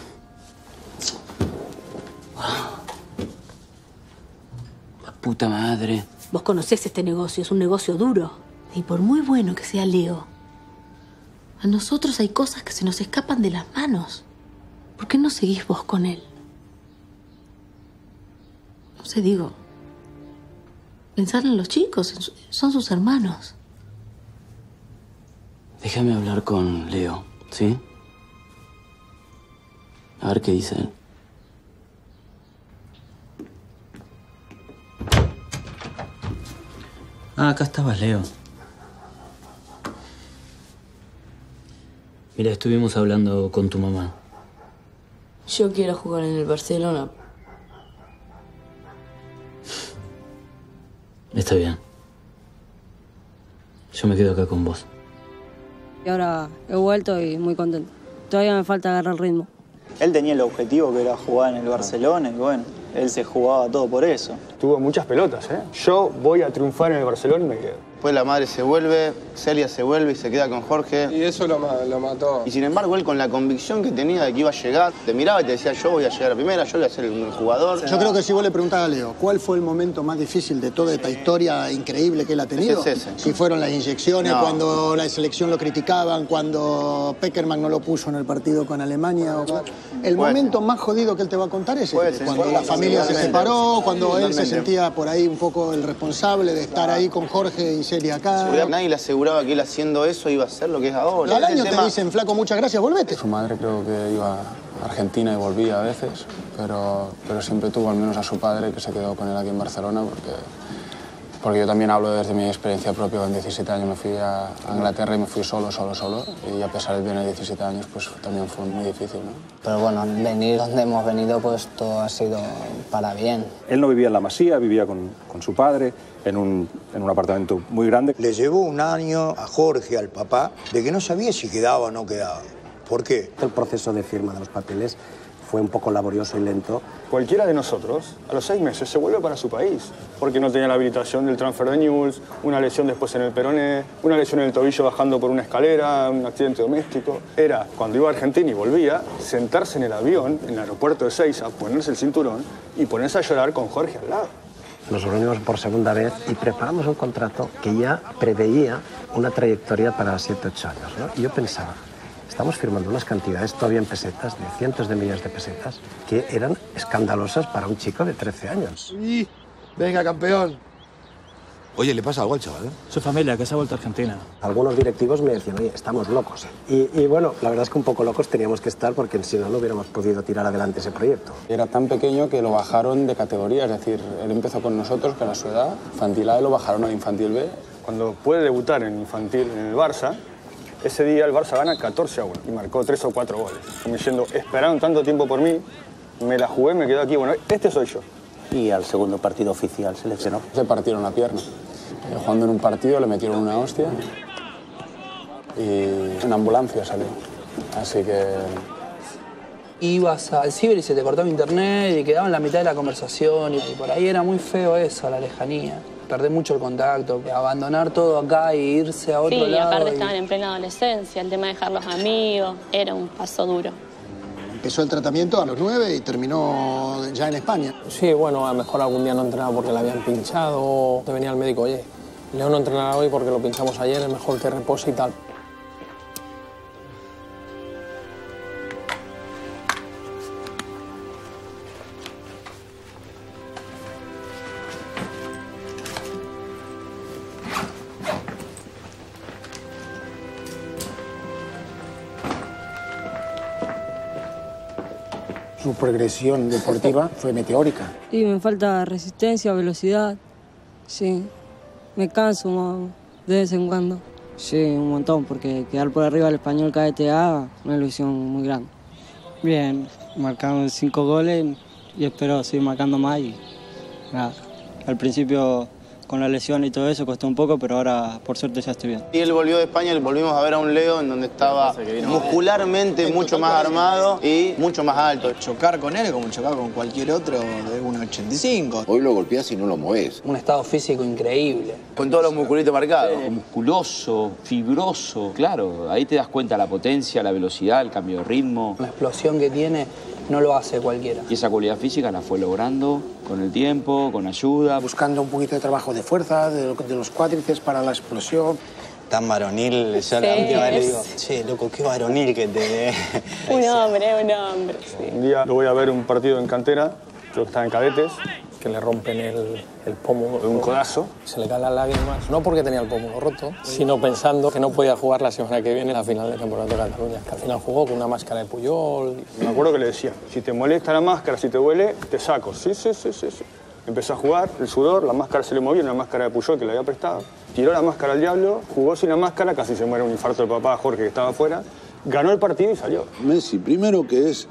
La puta madre. Vos conocés este negocio, es un negocio duro. Y por muy bueno que sea Leo, a nosotros hay cosas que se nos escapan de las manos. ¿Por qué no seguís vos con él? No sé, digo, pensar en los chicos, son sus hermanos. Déjame hablar con Leo, ¿sí? A ver qué dice él. Ah, acá estabas, Leo. Mira, estuvimos hablando con tu mamá. Yo quiero jugar en el Barcelona. Está bien. Yo me quedo acá con vos. Y ahora he vuelto y muy contento. Todavía me falta agarrar el ritmo. Él tenía el objetivo que era jugar en el Barcelona y bueno, él se jugaba todo por eso. Tuvo muchas pelotas, ¿eh? Yo voy a triunfar en el Barcelona y me quedo. Después la madre se vuelve, Celia se vuelve y se queda con Jorge. Y eso lo, lo mató. Y sin embargo, él con la convicción que tenía de que iba a llegar, te miraba y te decía, yo voy a llegar a primera, yo voy a ser un jugador. Yo creo que si vos le preguntás a Leo, ¿cuál fue el momento más difícil de toda esta historia increíble que él ha tenido? Ese es ese. Si fueron las inyecciones, No. cuando la selección lo criticaban, cuando Peckerman no lo puso en el partido con Alemania. O... El Puede momento más jodido que él te va a contar es Puede este, ser. cuando Puede la ser. familia se Totalmente. separó, cuando él se Totalmente. sentía por ahí un poco el responsable de estar ahí con Jorge y Celia acá. Seguridad, nadie le aseguraba que él haciendo eso iba a ser lo que es ahora. Al Ese año te tema- dicen, flaco, muchas gracias, volvete. Su madre creo que iba a Argentina y volvía a veces, pero, pero siempre tuvo al menos a su padre que se quedó con él aquí en Barcelona porque, porque yo también hablo desde mi experiencia propia. Con diecisiete años me fui a a Inglaterra y me fui solo, solo, solo. Y a pesar de tener diecisiete años, pues también fue muy difícil, ¿no? Pero bueno, venir donde hemos venido, pues todo ha sido para bien. Él no vivía en la Masía, vivía con, con su padre en un, en un apartamento muy grande. Le llevó un año a Jorge, al papá, de que no sabía si quedaba o no quedaba. ¿Por qué? El proceso de firma de los papeles fue un poco laborioso y lento. Cualquiera de nosotros, a los seis meses, se vuelve para su país, porque no tenía la habilitación del transfer de Newell's, una lesión después en el peroné, una lesión en el tobillo bajando por una escalera, un accidente doméstico. Era, cuando iba a Argentina y volvía, sentarse en el avión, en el aeropuerto de Ezeiza, ponerse el cinturón y ponerse a llorar con Jorge al lado. Nos reunimos por segunda vez y preparamos un contrato que ya preveía una trayectoria para siete, ocho años, ¿no? Y yo pensaba, estamos firmando unas cantidades todavía en pesetas, de cientos de millones de pesetas, que eran escandalosas para un chico de trece años. Y venga, campeón. Oye, ¿le pasa algo al chaval? Su familia, que se ha vuelto a Argentina. Algunos directivos me decían, oye, estamos locos. ¿eh? Y, y bueno, la verdad es que un poco locos teníamos que estar porque si no, no hubiéramos podido tirar adelante ese proyecto. Era tan pequeño que lo bajaron de categoría, es decir, él empezó con nosotros, que a su edad, infantil A, lo bajaron a infantil B. Cuando puede debutar en infantil en el Barça, ese día el Barça gana catorce a uno y marcó tres o cuatro goles. Como diciendo, esperaron tanto tiempo por mí, me la jugué, me quedo aquí, bueno, este soy yo. Y al segundo partido oficial se lesionó. Se partieron la pierna. Eh, jugando en un partido le metieron una hostia y en ambulancia salió. Así que... Ibas al ciber y se te cortaba internet y quedaba en la mitad de la conversación y por ahí era muy feo eso, la lejanía. Perder mucho el contacto, abandonar todo acá e irse a otro sí, lado. Sí, aparte y... estaban en plena adolescencia, el tema de dejar los amigos, era un paso duro. Empezó el tratamiento a los nueve y terminó ya en España. Sí, bueno, a lo mejor algún día no entrenaba porque le habían pinchado o te venía el médico, oye, Leo no entrenará hoy porque lo pinchamos ayer, es mejor que repose y tal. Su progresión deportiva fue meteórica. Sí, me falta resistencia, velocidad. Sí, me canso de vez en cuando. Sí, un montón, porque quedar por arriba del Español K D T A es una ilusión muy grande. Bien, marcaron cinco goles y espero seguir marcando más. Y nada, al principio con la lesión y todo eso costó un poco, pero ahora por suerte ya estoy bien. Y él volvió de España y volvimos a ver a un Leo en donde estaba muscularmente mucho más armado y mucho más alto. Chocar con él es como chocar con cualquier otro de uno ochenta y cinco. Hoy lo golpeas y no lo mueves. Un estado físico increíble. Con todos los musculitos marcados. Sí. Musculoso, fibroso, claro. Ahí te das cuenta la potencia, la velocidad, el cambio de ritmo. La explosión que tiene no lo hace cualquiera. Y esa cualidad física la fue logrando con el tiempo, con ayuda. Buscando un poquito de trabajo de fuerza, de, de los cuádriceps para la explosión. Tan varonil, yo sí, la última vez le digo, che, loco, qué varonil que te... Un hombre, un hombre. Sí. Un día lo voy a ver un partido en cantera, creo que está en cadetes, que le rompen el, el pómulo de un codazo. Se le caen las lágrimas, no porque tenía el pómulo roto, sino pensando que no podía jugar la semana que viene la final del Campeonato de Cataluña, que al final jugó con una máscara de Puyol. Me acuerdo que le decía, si te molesta la máscara, si te duele, te saco. Sí, sí, sí, sí, sí. Empezó a jugar, el sudor, la máscara se le movió, una máscara de Puyol que le había prestado. Tiró la máscara al diablo, jugó sin la máscara, casi se muere un infarto del papá Jorge que estaba afuera. Ganó el partido y salió. Messi, primero que es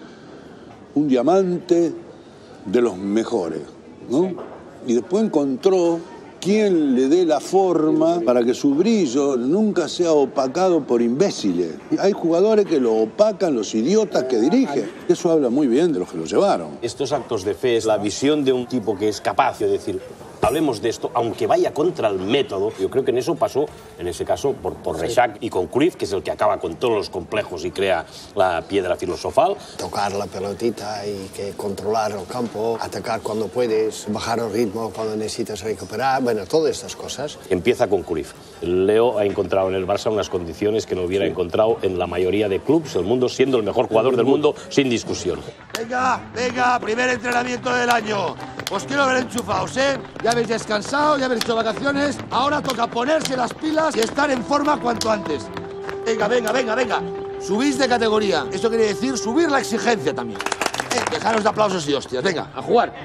un diamante de los mejores, ¿no? Sí. Y después encontró quien le dé la forma para que su brillo nunca sea opacado por imbéciles. Hay jugadores que lo opacan, los idiotas que dirigen. Eso habla muy bien de los que lo llevaron. Estos actos de fe es la visión de un tipo que es capaz de decir, hablemos de esto, aunque vaya contra el método. Yo creo que en eso pasó, en ese caso, por, por Reixac y con Cruyff, que es el que acaba con todos los complejos y crea la piedra filosofal. Tocar la pelotita y que controlar el campo, atacar cuando puedes, bajar el ritmo cuando necesitas recuperar, bueno, todas estas cosas. Empieza con Cruyff. Leo ha encontrado en el Barça unas condiciones que no hubiera sí. encontrado en la mayoría de clubes del mundo, siendo el mejor jugador del mundo, sin discusión. Venga, venga, primer entrenamiento del año. Os quiero ver enchufados, ¿eh? Ya habéis descansado, ya habéis hecho vacaciones. Ahora toca ponerse las pilas y estar en forma cuanto antes. Venga, venga, venga, venga. Subís de categoría. Eso quiere decir subir la exigencia también. Eh, dejaros de aplausos y hostias. Venga, a jugar.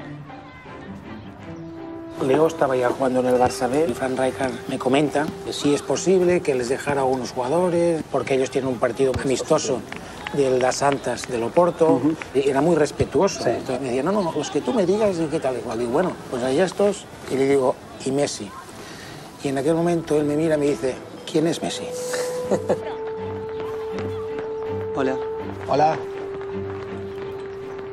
Leo estaba ya jugando en el Barça B y Frank Rijkaard me comenta que sí es posible que les dejara a unos jugadores porque ellos tienen un partido amistoso del Das Santas del Oporto, uh-huh. y era muy respetuoso. Sí. Entonces me decía, no, no, los que tú me digas y qué tal igual. Digo, bueno, pues hay estos, y le digo, y Messi. Y en aquel momento él me mira y me dice, ¿quién es Messi? Hola. Hola.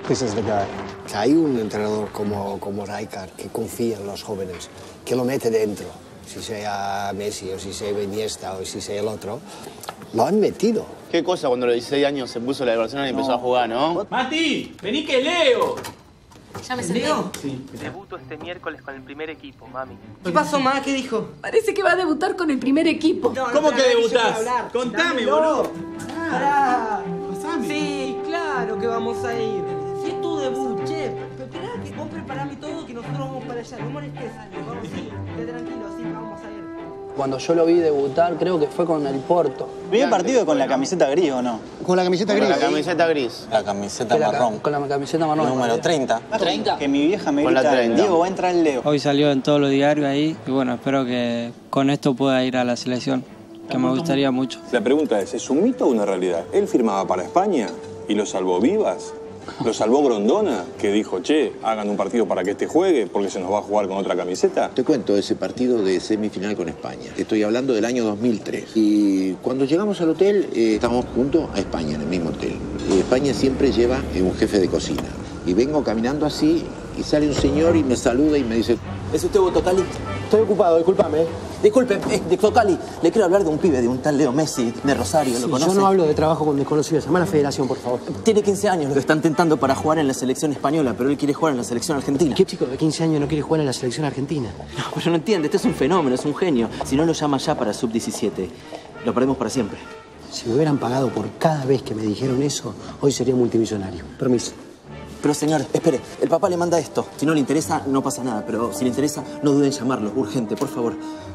This is the guy. Hay un entrenador como, como Rijkaard que confía en los jóvenes, que lo mete dentro. Si sea Messi, o si sea Iniesta, o si sea el otro, lo han metido. Qué cosa cuando a los dieciséis años se puso la de Barcelona y empezó a jugar, ¿no? ¡Mati! ¡Vení que leo! ¿Ya me senté? Sí. Debuto este miércoles con el primer equipo, mami. ¿Qué pasó, ma? ¿Qué dijo? Parece que va a debutar con el primer equipo. No, ¿Cómo no, que no, debutás? hablar. Contame, Dámelo. boludo. Pará. Sí, claro que vamos a ir. Si es tu debut, che. Pero esperá que vos preparame todo, que nosotros vamos para allá. No molestes, vamos, sí. Qué tranquilo, sí, vamos a ir. Cuando yo lo vi debutar, creo que fue con el Porto. ¿Vi el partido con la camiseta gris o no? Con la camiseta Con gris. la camiseta gris. La camiseta Que la ca- marrón. Con la camiseta marrón. Número treinta. ¿treinta? Que mi vieja me Con la grita, treinta. Diego, va a entrar el Leo. Hoy salió en todos los diarios ahí y bueno, espero que con esto pueda ir a la selección, que me gustaría mucho. La pregunta es, ¿es un mito o una realidad? Él firmaba para España y lo salvó Vivas. Lo salvó Grondona, que dijo, che, hagan un partido para que este juegue, porque se nos va a jugar con otra camiseta. Te cuento ese partido de semifinal con España. Estoy hablando del año dos mil tres. Y cuando llegamos al hotel, eh, estábamos juntos a España, en el mismo hotel. Y España siempre lleva eh, un jefe de cocina. Y vengo caminando así, y sale un señor y me saluda y me dice... ¿Es usted Tocali? Estoy ocupado, discúlpame. Disculpe, eh, de Tocali, le quiero hablar de un pibe, de un tal Leo Messi, de Rosario, ¿lo Sí, conoce? yo no hablo de trabajo con desconocidos. Llama a la federación, por favor. Tiene quince años, lo están tentando para jugar en la selección española, pero él quiere jugar en la selección argentina. ¿Qué chico de quince años no quiere jugar en la selección argentina? No, pero no entiende, este es un fenómeno, es un genio. Si no lo llama ya para sub diecisiete, lo perdemos para siempre. Si me hubieran pagado por cada vez que me dijeron eso, hoy sería multimillonario. Permiso. Pero señor, espere, el papá le manda esto. Si no le interesa, no pasa nada, pero si le interesa, no duden en llamarlo, urgente, por favor.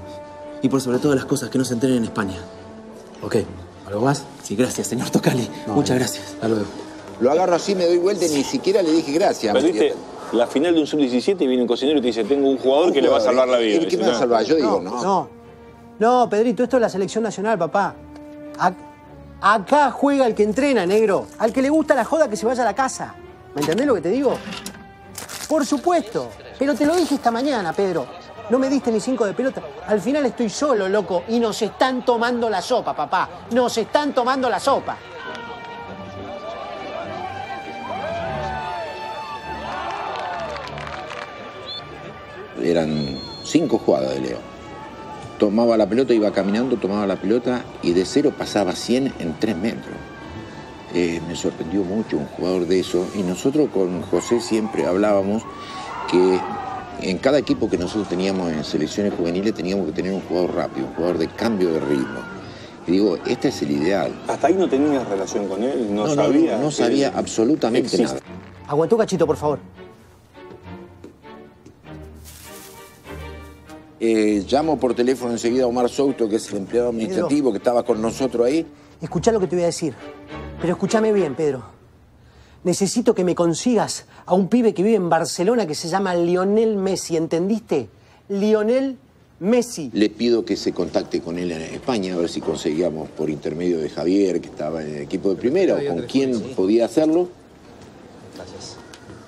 Y por sobre todas las cosas, que no se enteren en España. Ok, ¿algo más? Sí, gracias, señor Tocali. No, Muchas no. gracias. Hasta luego. Lo agarro así, me doy vuelta y ni siquiera le dije gracias. Perdiste la final de un sub diecisiete y viene un cocinero y te dice, tengo un jugador que le va a salvar la vida. ¿Y qué me va a salvar? Yo digo, no. No, no, Pedrito, esto es la selección nacional, papá. Ac- Acá juega el que entrena, negro. Al que le gusta la joda, que se vaya a la casa. ¿Me entendés lo que te digo? Por supuesto. Pero te lo dije esta mañana, Pedro. No me diste ni cinco de pelota. Al final estoy solo, loco. Y nos están tomando la sopa, papá. Nos están tomando la sopa. Eran cinco jugadas de Leo. Tomaba la pelota, iba caminando, tomaba la pelota y de cero pasaba a cien en tres metros. Eh, me sorprendió mucho un jugador de eso y nosotros con José siempre hablábamos que en cada equipo que nosotros teníamos en selecciones juveniles teníamos que tener un jugador rápido, un jugador de cambio de ritmo. Y digo, este es el ideal. ¿Hasta ahí no tenías relación con él? ¿No, No, no, sabía? no sabía que absolutamente existe. nada. Aguantó un cachito, por favor. Eh, llamo por teléfono enseguida a Omar Souto, que es el empleado administrativo que estaba con nosotros ahí. Escuchá lo que te voy a decir. Pero escúchame bien, Pedro. Necesito que me consigas a un pibe que vive en Barcelona que se llama Lionel Messi, ¿entendiste? Lionel Messi. Le pido que se contacte con él en España, a ver si conseguíamos por intermedio de Javier, que estaba en el equipo de primera, o con quién podía hacerlo. Gracias.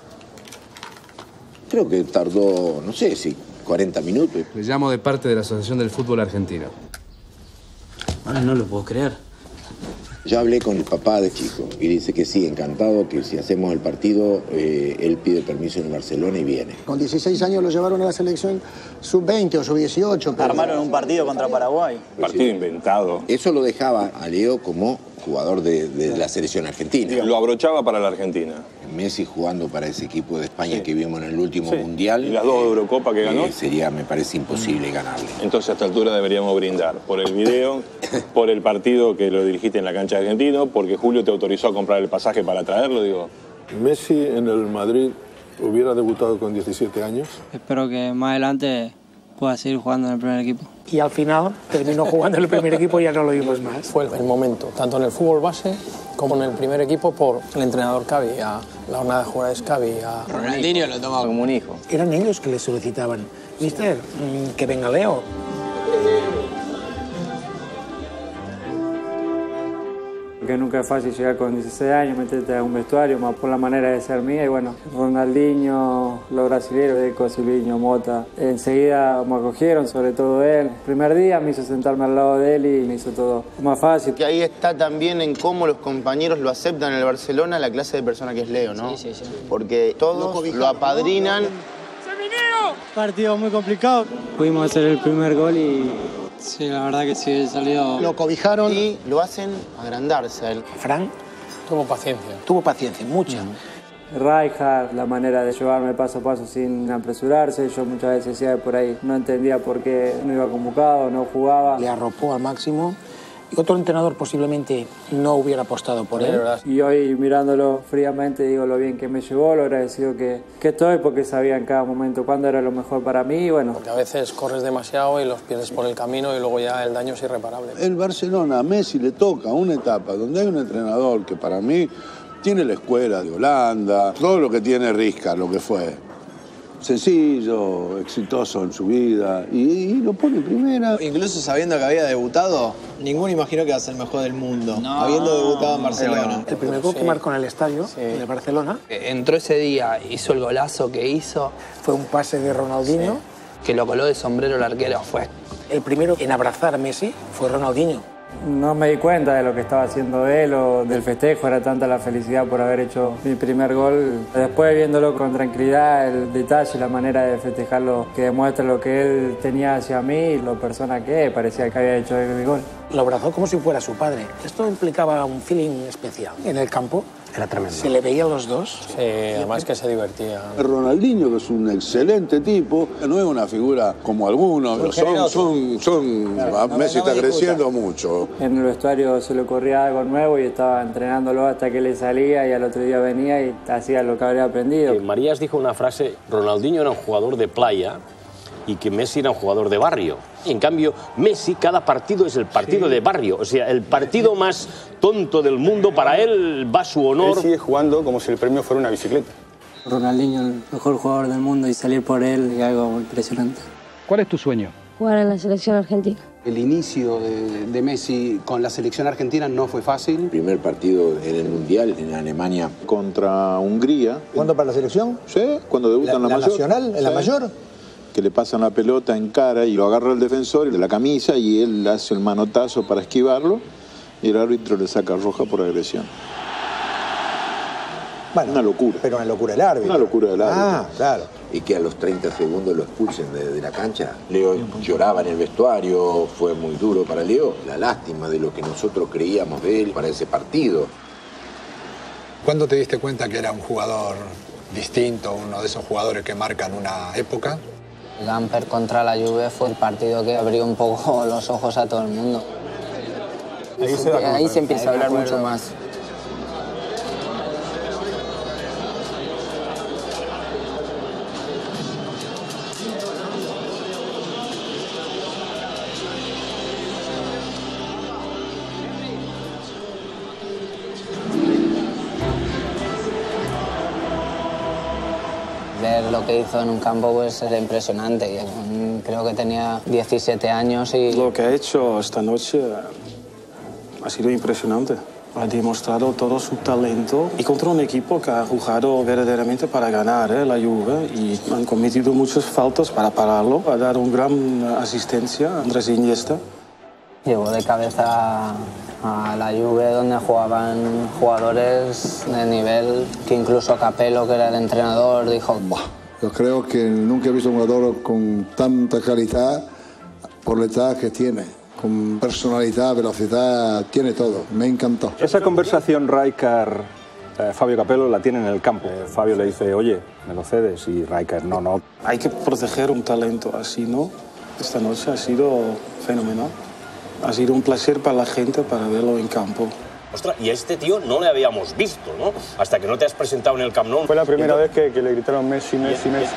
Creo que tardó, no sé si cuarenta minutos. Le llamo de parte de la Asociación del Fútbol Argentino. Ahora no lo puedo creer. Ya hablé con el papá de Chico y dice que sí, encantado, que si hacemos el partido, eh, él pide permiso en Barcelona y viene. Con dieciséis años lo llevaron a la selección sub veinte o sub dieciocho. Pero... Armaron un partido contra Paraguay. Partido inventado. Eso lo dejaba a Leo como jugador de, de la selección argentina. Lo abrochaba para la Argentina. Messi jugando para ese equipo de España Sí. que vimos en el último Sí. mundial. Y las dos de Eurocopa que ganó. Eh, sería, me parece, imposible ganarle. Entonces a esta altura deberíamos brindar por el video, por el partido que lo dirigiste en la cancha de Argentino, porque Julio te autorizó a comprar el pasaje para traerlo, digo. Messi en el Madrid hubiera debutado con diecisiete años. Espero que más adelante pueda seguir jugando en el primer equipo. Y al final terminó jugando en el primer equipo y ya no lo vimos más. Fue el momento, tanto en el fútbol base como en el primer equipo, por el entrenador que había, la jornada de jugadores que había. Ronaldinho lo tomaba como un hijo. Eran ellos que le solicitaban, mister, mm, que venga Leo. Que nunca es fácil llegar con dieciséis años, meterte a un vestuario, más por la manera de ser mía. Y bueno, Ronaldinho, los brasileños, Deco, Silvinho, Mota, enseguida me acogieron, sobre todo él. El primer día me hizo sentarme al lado de él y me hizo todo más fácil. Que ahí está también en cómo los compañeros lo aceptan en el Barcelona, la clase de persona que es Leo, ¿no? Sí, sí, sí. Porque todos lo, lo apadrinan. Partido muy complicado. Pudimos hacer el primer gol y sí, la verdad que sí, he salido... Lo cobijaron y lo hacen agrandarse a él. Fran tuvo paciencia. Tuvo paciencia, mucha. Uh-huh. Rijkaard, la manera de llevarme paso a paso sin apresurarse. Yo muchas veces decía por ahí no entendía por qué no iba convocado, no jugaba. Le arropó al máximo. Y otro entrenador posiblemente no hubiera apostado por él. Y hoy mirándolo fríamente digo lo bien que me llevó, lo agradecido que, que estoy, porque sabía en cada momento cuándo era lo mejor para mí y bueno. Porque a veces corres demasiado y los pierdes por el camino y luego ya el daño es irreparable. El Barcelona a Messi le toca una etapa donde hay un entrenador que para mí tiene la escuela de Holanda, todo lo que tiene Rijkaard, lo que fue. Sencillo, exitoso en su vida, y, y lo pone en primera. Incluso sabiendo que había debutado, ninguno imaginó que iba a ser el mejor del mundo, no, habiendo debutado en Barcelona. El primer gol sí. que marcó en el estadio sí. de Barcelona. Entró ese día, hizo el golazo que hizo. Fue un pase de Ronaldinho. Sí. Que lo coló de sombrero el arquero, fue. El primero en abrazar a Messi fue Ronaldinho. No me di cuenta de lo que estaba haciendo él o del festejo, era tanta la felicidad por haber hecho mi primer gol. Después viéndolo con tranquilidad, el detalle, la manera de festejarlo, que demuestra lo que él tenía hacia mí y lo persona que es, parecía que había hecho el gol. Lo abrazó como si fuera su padre. Esto implicaba un feeling especial. En el campo era tremendo. Se le veían los dos. Sí, además que se divertía. Ronaldinho, que es un excelente tipo, no es una figura como algunos. Son, son, son, claro, no, Messi no está creciendo mucho. En el vestuario se le ocurría algo nuevo y estaba entrenándolo hasta que le salía y al otro día venía y hacía lo que habría aprendido. Eh, Marías dijo una frase, Ronaldinho era un jugador de playa y que Messi era un jugador de barrio. Y en cambio, Messi, cada partido es el partido sí. de barrio. O sea, el partido más tonto del mundo, para él va su honor. Él sigue jugando como si el premio fuera una bicicleta. Ronaldinho, el mejor jugador del mundo, y salir por él es algo impresionante. ¿Cuál es tu sueño? Jugar en la selección argentina. El inicio de, de Messi con la selección argentina no fue fácil. El primer partido en el Mundial en Alemania. Contra Hungría. ¿Cuándo para la selección? Sí, cuando debuta en la, la mayor. Nacional? ¿En sí. la mayor? Que le pasan la pelota en cara y lo agarra el defensor de la camisa y él hace el manotazo para esquivarlo y el árbitro le saca roja por agresión. Bueno, una locura. Pero una locura del árbitro. Una locura del árbitro. Ah, claro. Y que a los treinta segundos lo expulsen de, de la cancha. Leo lloraba en el vestuario, fue muy duro para Leo. La lástima de lo que nosotros creíamos de él para ese partido. ¿Cuándo te diste cuenta que era un jugador distinto, uno de esos jugadores que marcan una época? Gamper contra la Juve fue el partido que abrió un poco los ojos a todo el mundo. Ahí se, Ahí se empieza a hablar mucho más. Ver lo que hizo en un campo pues era impresionante. Creo que tenía diecisiete años y... Lo que ha hecho esta noche ha sido impresionante. Ha demostrado todo su talento y contra un equipo que ha jugado verdaderamente para ganar, ¿eh? La Juve, y han cometido muchas faltas para pararlo. Ha dado una gran asistencia a Andrés Iniesta. Llevó de cabeza a la Juve donde jugaban jugadores de nivel que incluso Capello, que era el entrenador, dijo... Yo creo que nunca he visto un jugador con tanta calidad por la edad que tiene. Con personalidad, velocidad, tiene todo. Me encantó. Esa conversación Rijkaard, eh, Fabio Capello la tiene en el campo. Eh, Fabio le dice, oye, me lo cedes, y Rijkaard, no, no. Hay que proteger un talento así, ¿no? Esta noche ha sido fenomenal. Ha sido un placer para la gente para verlo en campo. Ostras, y a este tío no le habíamos visto, ¿no? Hasta que no te has presentado en el Camp Nou. Fue la primera vez que, que le gritaron Messi, Messi, Messi.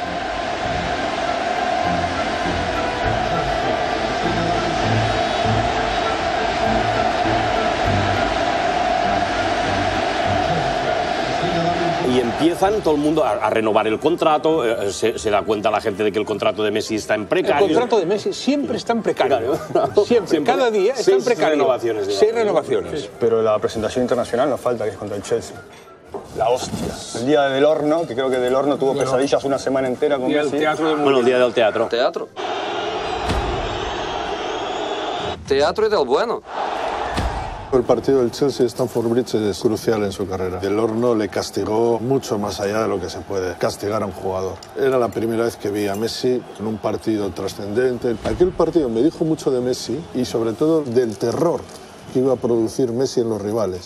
Y empiezan todo el mundo a, a renovar el contrato, eh, se, se da cuenta la gente de que el contrato de Messi está en precario. El contrato de Messi siempre está en precario. Siempre, Siempre. cada día está Seis en precario. renovaciones, digamos. Seis renovaciones. Sí, pero la presentación internacional nos falta, que es contra el Chelsea. La hostia. El día del Horno, que creo que del Horno tuvo pesadillas una semana entera con Messi. Bueno, el día del teatro. Teatro. Teatro y del bueno. El partido del Chelsea Stamford Bridge es crucial en su carrera. El Horno le castigó mucho más allá de lo que se puede castigar a un jugador. Era la primera vez que vi a Messi en un partido trascendente. Aquel partido me dijo mucho de Messi y sobre todo del terror que iba a producir Messi en los rivales.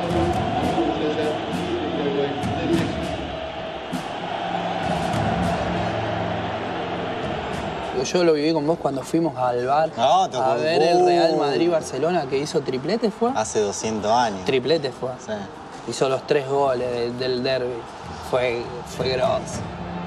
Yo lo viví con vos cuando fuimos al bar No, te a acuerdo. ver el Real Madrid-Barcelona, que hizo triplete, ¿fue? Hace doscientos años. Triplete fue. Sí. Hizo los tres goles de- del derbi. Fue, fue grosso.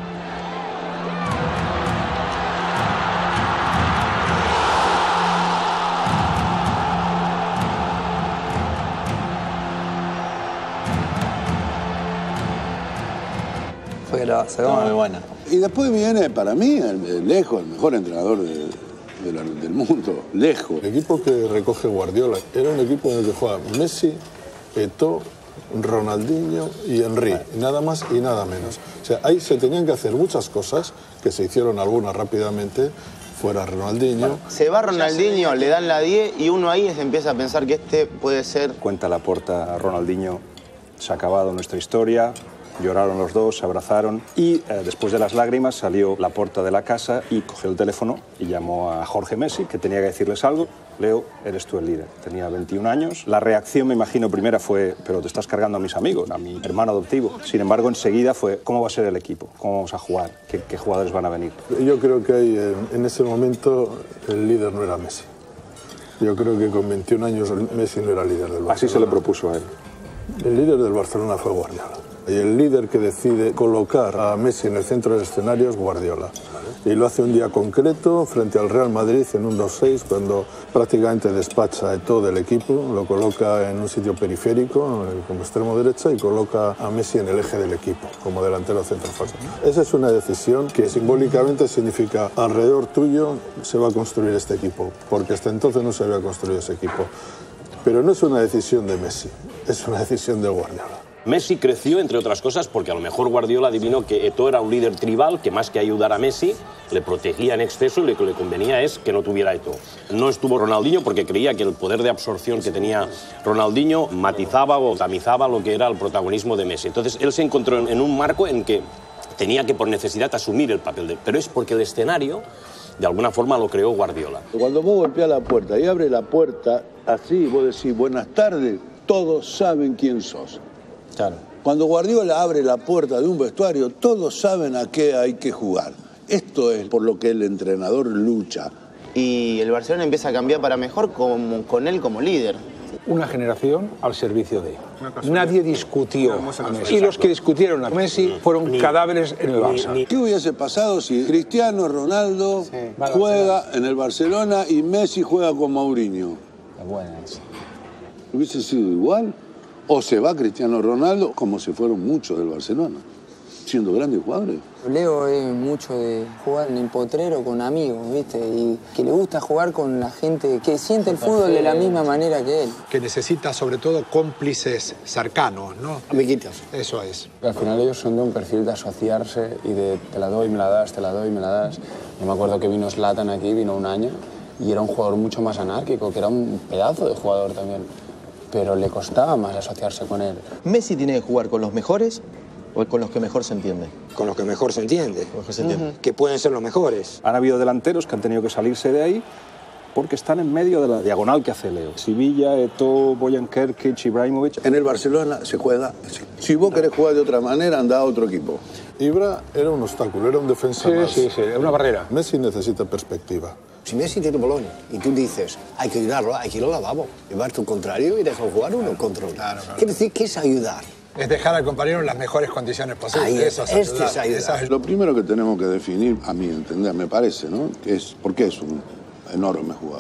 Fue grosso. Está muy buena. Y después viene, para mí, el, el lejos, el mejor entrenador de- de la- del mundo. Lejos. El equipo que recoge Guardiola era un equipo en el que jugaban Messi, Eto'o, Ronaldinho y Henry. Nada más y nada menos. O sea, ahí se tenían que hacer muchas cosas, que se hicieron algunas rápidamente, fuera Ronaldinho. Se va Ronaldinho, le dan la diez y uno ahí se empieza a pensar que este puede ser... Cuenta Laporta, Ronaldinho, se ha acabado nuestra historia. Lloraron los dos, se abrazaron y eh, después de las lágrimas salió Laporta de la casa y cogió el teléfono y llamó a Jorge Messi, que tenía que decirles algo. Leo, eres tú el líder. Tenía veintiún años. La reacción, me imagino, primera fue, pero te estás cargando a mis amigos, a mi hermano adoptivo. Sin embargo, enseguida fue, ¿cómo va a ser el equipo? ¿Cómo vamos a jugar? ¿Qué, qué jugadores van a venir? Yo creo que ahí, en, en ese momento el líder no era Messi. Yo creo que con veintiún años Messi no era líder del Barcelona. Así se le propuso a él. El líder del Barcelona fue Guardiola. Y el líder que decide colocar a Messi en el centro del escenario es Guardiola. Y lo hace un día concreto frente al Real Madrid en un dos seis, cuando prácticamente despacha a todo el equipo, lo coloca en un sitio periférico, como extremo derecha, y coloca a Messi en el eje del equipo, como delantero centrofondo. Esa es una decisión que simbólicamente significa alrededor tuyo se va a construir este equipo, porque hasta entonces no se había construido ese equipo. Pero no es una decisión de Messi, es una decisión de Guardiola. Messi creció, entre otras cosas, porque a lo mejor Guardiola adivinó que Eto'o era un líder tribal que más que ayudar a Messi, le protegía en exceso y lo que le convenía es que no tuviera Eto'o. No estuvo Ronaldinho porque creía que el poder de absorción que tenía Ronaldinho matizaba o tamizaba lo que era el protagonismo de Messi. Entonces él se encontró en un marco en que tenía que por necesidad asumir el papel de... Pero es porque el escenario, de alguna forma, lo creó Guardiola. Cuando vos golpeás la puerta y abre la puerta así, vos decís buenas tardes, todos saben quién sos. Claro. Cuando Guardiola abre la puerta de un vestuario, todos saben a qué hay que jugar. Esto es por lo que el entrenador lucha. Y el Barcelona empieza a cambiar para mejor con, con él como líder. Una generación al servicio de él. Nadie discutió a Messi. Y los que discutieron a Messi fueron cadáveres en el Barça. ¿Qué hubiese pasado si Cristiano Ronaldo juega en el Barcelona y Messi juega con Mourinho? Es buena esa. ¿Hubiese sido igual? ¿O se va Cristiano Ronaldo, como se fueron muchos del Barcelona, siendo grandes jugadores? Leo es mucho de jugar en el potrero con amigos, ¿viste? Y que le gusta jugar con la gente que siente el fútbol de la misma manera que él. Que necesita sobre todo cómplices cercanos, ¿no? Amiguitos. Eso es. Al final ellos son de un perfil de asociarse y de te la doy, me la das, te la doy, me la das. Yo me acuerdo que vino Zlatan aquí, vino un año, y era un jugador mucho más anárquico, que era un pedazo de jugador también. Pero le costaba más asociarse con él. ¿Messi tiene que jugar con los mejores o con los que mejor se entiende? Con los que mejor se entiende. Con los que se entiende. Uh-huh. Que pueden ser los mejores. Han habido delanteros que han tenido que salirse de ahí porque están en medio de la diagonal que hace Leo. Sevilla, Eto'o, Bojan Kerkic, Ibrahimovic. En el Barcelona se juega así. Si vos querés jugar de otra manera, anda a otro equipo. Ibra era un obstáculo, era un defensa Sí, más. sí, sí, era una barrera. Messi necesita perspectiva. Si Messi tiene un balón y tú dices, hay que ayudarlo, hay que ir al lavabo, llevar tu contrario y dejar jugar uno contra uno. Claro, claro. Quiere decir que es ayudar. Es dejar al compañero en las mejores condiciones posibles. Ahí Eso es, este ayudar. es ayudar. Esa es- Lo primero que tenemos que definir, a mi entender, me parece, ¿no? Es por qué es un enorme jugador.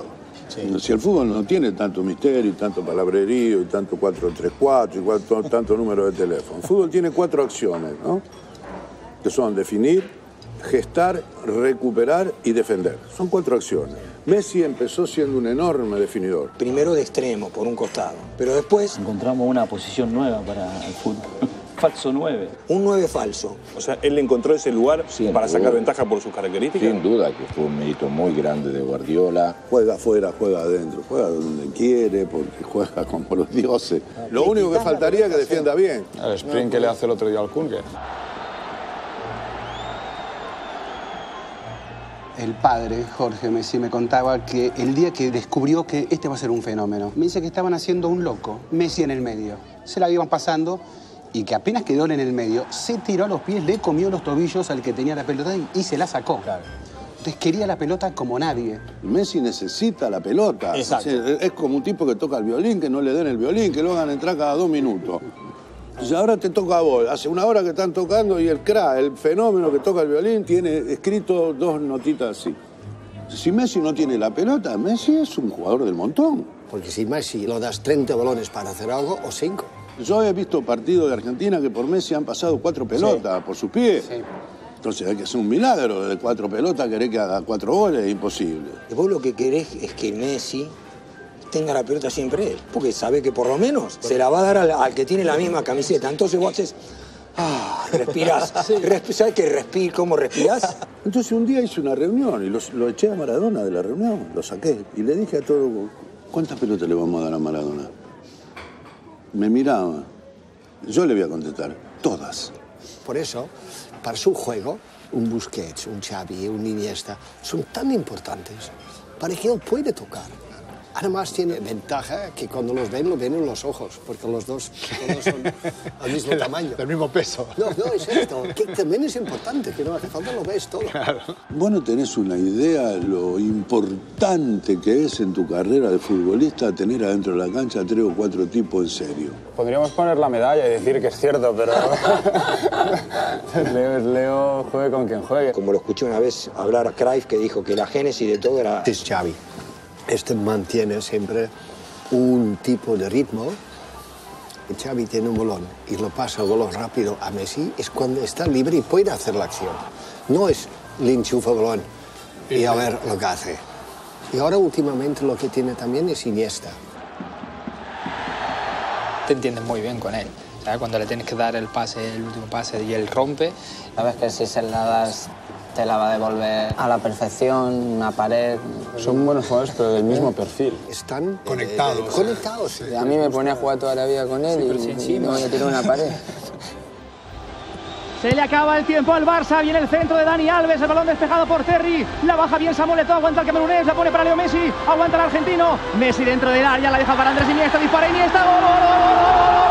Sí. Si el fútbol no tiene tanto misterio y tanto palabrerío y tanto cuatro tres cuatro y cuatro, tanto número de teléfono. El fútbol tiene cuatro acciones, ¿no? Que son definir, gestar, recuperar y defender. Son cuatro acciones. Messi empezó siendo un enorme definidor. Primero de extremo, por un costado, pero después... Encontramos una posición nueva para el fútbol. Falso nueve. Un nueve falso. O sea, él encontró ese lugar Sin para duda. sacar ventaja por sus características. Sin duda que fue un mérito muy grande de Guardiola. Juega afuera, juega adentro, juega donde quiere, porque juega como los dioses. Lo único que faltaría es que defienda bien. El sprint que le hace el otro día al Kunke. El padre, Jorge Messi, me contaba que el día que descubrió que este va a ser un fenómeno, me dice que estaban haciendo un loco, Messi en el medio. Se la iban pasando y que apenas quedó en el medio, se tiró a los pies, le comió los tobillos al que tenía la pelota y, y se la sacó. Claro. Entonces quería la pelota como nadie. Messi necesita la pelota. Exacto. O sea, es como un tipo que toca el violín, que no le den el violín, que lo hagan entrar cada dos minutos. Entonces ahora te toca a vos. Hace una hora que están tocando y el crack, el fenómeno que toca el violín, tiene escrito dos notitas así. Si Messi no tiene la pelota, Messi es un jugador del montón. Porque si Messi lo das treinta balones para hacer algo, o cinco. Yo he visto partidos de Argentina que por Messi han pasado cuatro pelotas sí. por sus pies. Sí. Entonces hay que hacer un milagro de cuatro pelotas, querer que haga cuatro goles, es imposible. Y vos lo que querés es que Messi tenga la pelota siempre él, porque sabe que por lo menos se la va a dar al, al que tiene la misma camiseta. Entonces vos haces, ah, respirás. Sí. Resp ¿Sabes qué respir, cómo respirás? Entonces un día hice una reunión y los, lo eché a Maradona de la reunión, lo saqué y le dije a todos, ¿cuántas pelotas le vamos a dar a Maradona? Me miraba. Yo le voy a contestar, todas. Por eso, para su juego, un Busquets, un Xavi, un Iniesta, son tan importantes para que él pueda tocar. Además tiene ventaja que cuando los ven, lo ven en los ojos, porque los dos, todos son al mismo tamaño. Del mismo peso. No, no, es esto, que también es importante, que no hace falta, lo ves todo. Claro. Vos no tenés una idea lo importante que es en tu carrera de futbolista tener adentro de la cancha tres o cuatro tipos en serio. Podríamos poner la medalla y decir que es cierto, pero... Leo es Leo, juegue con quien juegue. Como lo escuché una vez hablar a Cruyff, que dijo que la génesis de todo era... Es Xavi. Este mantiene siempre un tipo de ritmo. Y Xavi tiene un balón y lo pasa el balón rápido a Messi, es cuando está libre y puede hacer la acción. No es le enchufa el balón y a ver lo que hace. Y ahora últimamente lo que tiene también es Iniesta. Te entiendes muy bien con él. ¿Sabes? Cuando le tienes que dar el pase, el último pase y él rompe. Sabes que si se la das te la va a devolver a la perfección, una pared. Son buenos jugadores, pero del mismo perfil. Están conectados. Eh, conectados. Sí. A mí me ponía a jugar toda la vida con él sí, y no me tiró una pared. Se le acaba el tiempo al Barça, viene el centro de Dani Alves, el balón despejado por Terry, la baja bien Samuel Eto'o, aguanta el camerunés, la pone para Leo Messi, aguanta el argentino, Messi dentro del área, la deja para Andrés Iniesta, dispara Iniesta, gol, gol, gol, gol, gol, gol, gol.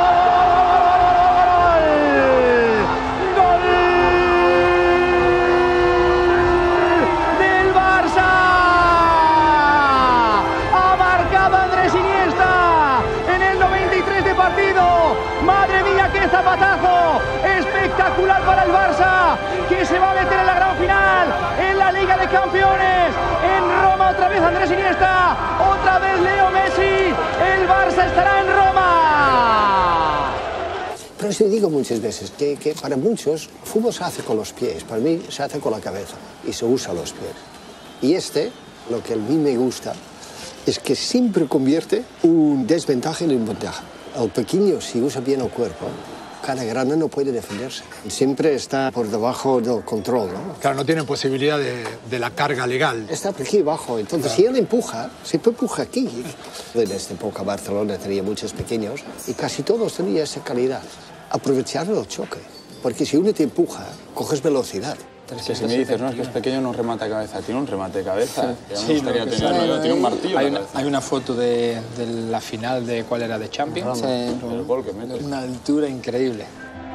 Zapatazo espectacular para el Barça, que se va a meter en la gran final, en la Liga de Campeones, en Roma otra vez Andrés Iniesta, otra vez Leo Messi, el Barça estará en Roma. Pero eso digo muchas veces, que, que para muchos el fútbol se hace con los pies, para mí se hace con la cabeza y se usa los pies. Y este, lo que a mí me gusta, es que siempre convierte un desventaja en una ventaja. El pequeño, si usa bien el cuerpo, cada grande no puede defenderse. Siempre está por debajo del control, ¿no? Claro, no tiene posibilidad de, de la carga legal. Está por aquí abajo, entonces claro. Si él empuja, se empuja aquí. En esta época Barcelona tenía muchos pequeños y casi todos tenían esa calidad. Aprovechar el choque, porque si uno te empuja, coges velocidad. Es que si me dices, no, es que es pequeño, no remata cabeza. Tiene un remate de cabeza. Sí, sí, me gustaría tenerlo. Tiene un martillo. Hay una, hay una foto de, de la final de cuál era de Champions. Sí. El gol que mete. Una altura increíble.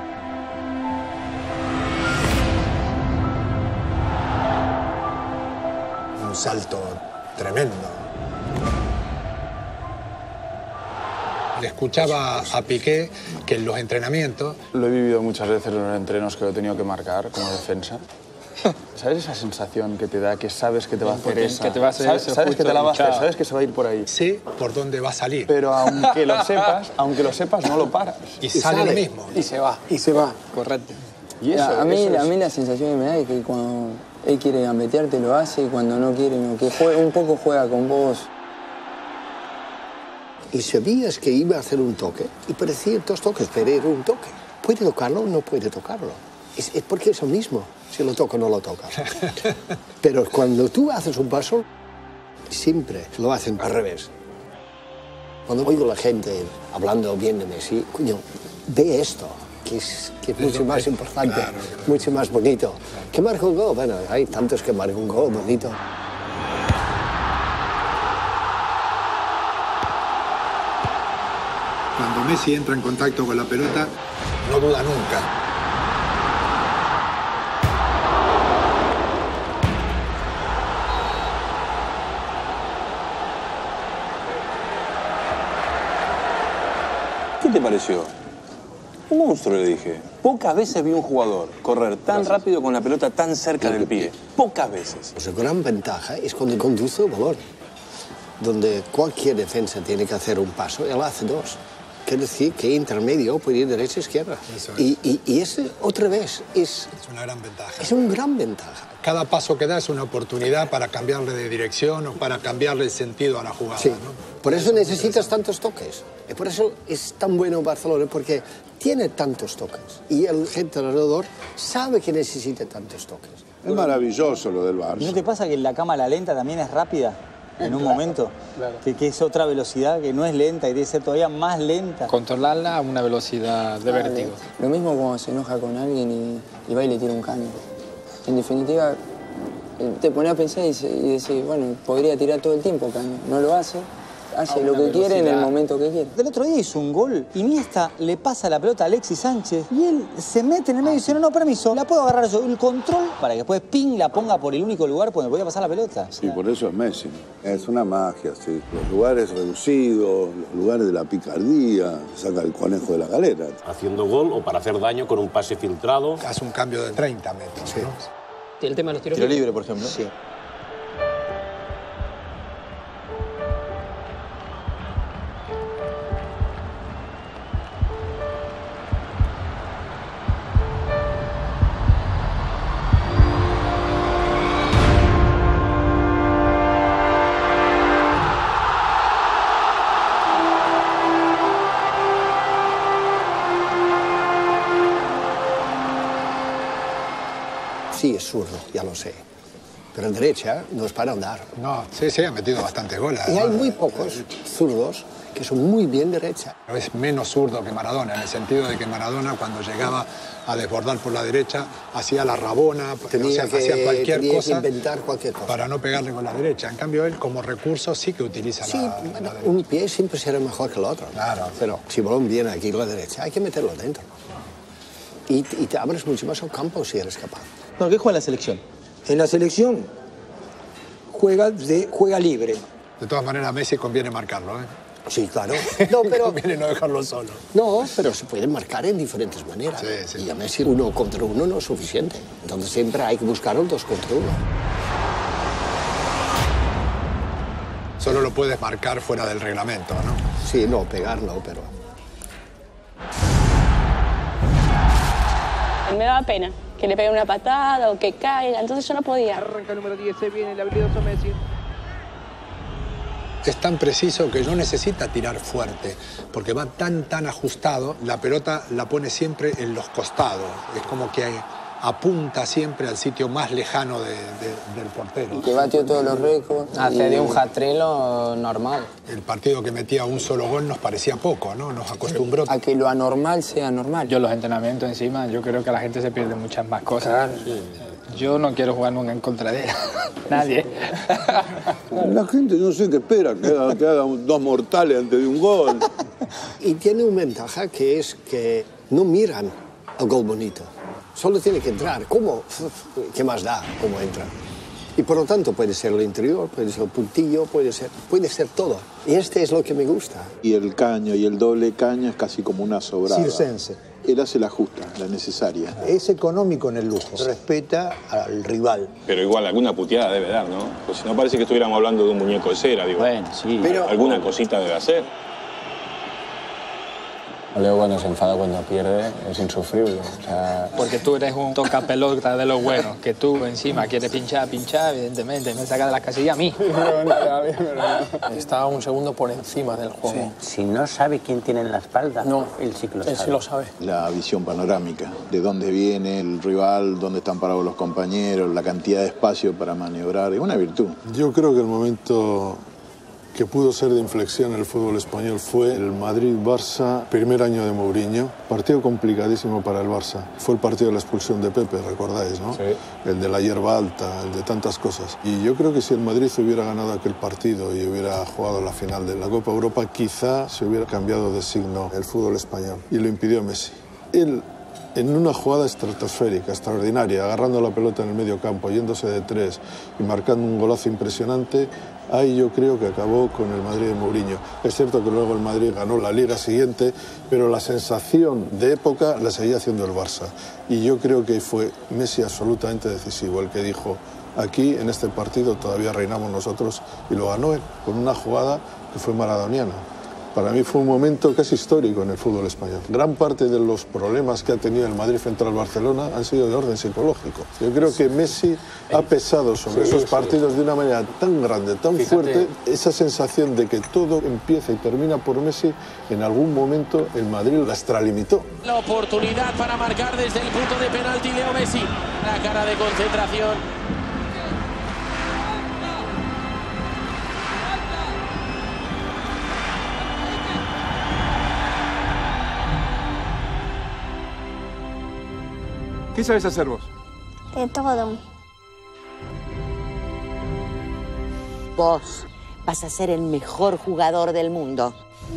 Un salto tremendo. Le escuchaba a Piqué que en los entrenamientos... Lo he vivido muchas veces en los entrenos que lo he tenido que marcar como defensa. ¿Sabes esa sensación que te da, que sabes que te va a hacer esa? Que te va a hacer ¿Sabes, ese sabes que te la va a hacer, justo, sabes que se va a ir por ahí. Sé por dónde va a salir. Pero aunque lo sepas, aunque lo sepas, no lo paras. Y sale lo mismo. Y se va. Y se va. Correcto. Y eso, a, mí, eso es... a mí la sensación que me da es que cuando él quiere gambetearte lo hace y cuando no quiere no. Que juegue, un poco juega con vos. Y sabías que iba a hacer un toque y parecía dos toques, pero era un toque. ¿Puede tocarlo o no puede tocarlo? Es, es porque es lo mismo, si lo toca o no lo toca. Pero cuando tú haces un paso, siempre lo hacen al revés. Cuando oigo a la gente hablando bien de Messi, coño, ve esto, que es, que es mucho más importante, claro, claro. mucho más bonito. ¿Que marca un gol? Bueno, hay tantos que marcan un gol bonito. Cuando Messi entra en contacto con la pelota, no duda nunca. ¿Qué te pareció? Un monstruo, le dije. Pocas veces vi un jugador correr tan Gracias. rápido con la pelota tan cerca del pie. Pocas veces. Pues la gran ventaja es cuando conduce el balón, donde cualquier defensa tiene que hacer un paso, él hace dos. Quiere decir que intermedio puede ir derecha e izquierda. Eso es. Y, y, y ese, otra vez, es... Es una gran ventaja. Es una gran ventaja. Cada paso que da es una oportunidad para cambiarle de dirección o para cambiarle el sentido a la jugada. Sí. ¿no? Por eso necesitas tantos toques. Y por eso es tan bueno Barcelona, porque tiene tantos toques. Y el gente alrededor sabe que necesita tantos toques. Es maravilloso lo del Barça. ¿No te pasa que la cámara lenta también es rápida? En un momento, claro. que, que es otra velocidad que no es lenta y debe ser todavía más lenta. Controlarla a una velocidad de vértigo. Lo mismo cuando se enoja con alguien y, y va y le tira un caño. En definitiva, te pones a pensar y, y decís, bueno, podría tirar todo el tiempo caño. No lo hace, hace lo que velocidad. quiere en el momento que quiere. El otro día hizo un gol, Iniesta le pasa la pelota a Alexis Sánchez y él se mete en el medio y dice, no, no, permiso, la puedo agarrar yo, el control, para que después ping la ponga por el único lugar donde podía pasar la pelota. Sí, por eso es Messi. Es una magia, sí. Los lugares reducidos, los lugares de la picardía, saca el conejo de la galera. Haciendo gol o para hacer daño con un pase filtrado. Hace un cambio de treinta metros, sí. ¿no? El tema de los tiros Tiro libre, por ejemplo. Sí. Sí, es zurdo, ya lo sé. Pero en derecha no es para andar. No, sí, sí, ha metido bastantes goles. Y hay muy pocos zurdos que son muy bien derecha. Es menos zurdo que Maradona, en el sentido de que Maradona, cuando llegaba a desbordar por la derecha, hacía la rabona, tenía, o sea, que, hacía cualquier tenía cosa, que inventar cualquier cosa para no pegarle con la derecha. En cambio, él, como recurso, sí que utiliza sí, la, bueno, la derecha. Un pie siempre será mejor que el otro. Claro. Pero si el balón viene aquí a la derecha, hay que meterlo dentro. Y, y te abres mucho más al campo si eres capaz. ¿Por qué juega en la selección? En la selección juega, de, juega libre. De todas maneras, a Messi conviene marcarlo, ¿eh? Sí, claro. No, pero... conviene no dejarlo solo. No, pero se pueden marcar en diferentes maneras. Sí, sí. Y a Messi uno contra uno no es suficiente. Entonces siempre hay que buscar un dos contra uno. Solo lo puedes marcar fuera del reglamento, ¿no? Sí, no, pegar no, pero... Me daba pena que le pegue una patada o que caiga, entonces yo no podía. Arranca el número diez, se viene el habilidoso Messi. Es tan preciso que no necesita tirar fuerte, porque va tan, tan ajustado, la pelota la pone siempre en los costados. Es como que apunta siempre al sitio más lejano de, de, del portero. Y que batió todos los récords. Hace y... de un hat-trick normal. El partido que metía un solo gol nos parecía poco, ¿no? Nos acostumbró a que lo anormal sea normal. Yo los entrenamientos encima, yo creo que la gente se pierde muchas más cosas. Claro. Sí. Yo no quiero jugar nunca en contra de él. Nadie. La gente no sé qué espera, que haga, que haga dos mortales antes de un gol. Y tiene una ventaja que es que no miran el gol bonito. Solo tiene que entrar. ¿Cómo? ¿Qué más da cómo entra? Y por lo tanto puede ser el interior, puede ser el puntillo, puede ser, puede ser todo. Y este es lo que me gusta. Y el caño y el doble caño es casi como una sobrada. Circense. él hace la justa, la necesaria. Es económico en el lujo, respeta al rival. Pero igual alguna puteada debe dar, ¿no? Pues si no parece que estuviéramos hablando de un muñeco de cera, digo. Bueno, sí. Pero alguna cosita debe hacer. Leo cuando se enfada, cuando pierde, es insufrible. O sea... Porque tú eres un toca pelota de los buenos, que tú encima quieres pinchar, pinchar, evidentemente, me saca de las casillas a mí. Está un segundo por encima del juego. Sí. Si no sabe quién tiene en la espalda, no, él sí que lo él sabe. sí lo sabe. La visión panorámica, de dónde viene el rival, dónde están parados los compañeros, la cantidad de espacio para maniobrar, es una virtud. Yo creo que el momento que pudo ser de inflexión en el fútbol español fue el Madrid-Barça, primer año de Mourinho. Partido complicadísimo para el Barça. Fue el partido de la expulsión de Pepe, recordáis, ¿no? Sí. El de la hierba alta, el de tantas cosas. Y yo creo que si el Madrid hubiera ganado aquel partido y hubiera jugado la final de la Copa Europa, quizá se hubiera cambiado de signo el fútbol español. Y lo impidió Messi. Él, en una jugada estratosférica, extraordinaria, agarrando la pelota en el medio campo, yéndose de tres y marcando un golazo impresionante, ahí yo creo que acabó con el Madrid de Mourinho. Es cierto que luego el Madrid ganó la Liga siguiente, pero la sensación de época la seguía haciendo el Barça. Y yo creo que fue Messi absolutamente decisivo, el que dijo, aquí en este partido todavía reinamos nosotros, y lo ganó él, con una jugada que fue maradoniana. Para mí fue un momento casi histórico en el fútbol español. Gran parte de los problemas que ha tenido el Madrid frente al Barcelona han sido de orden psicológico. Yo creo que Messi ha pesado sobre sí, esos partidos sí. de una manera tan grande, tan Fíjate. fuerte, esa sensación de que todo empieza y termina por Messi, en algún momento el Madrid la extralimitó. La oportunidad para marcar desde el punto de penalti Leo Messi. La cara de concentración. ¿Qué sabes hacer vos? De todo. Vos vas a ser el mejor jugador del mundo.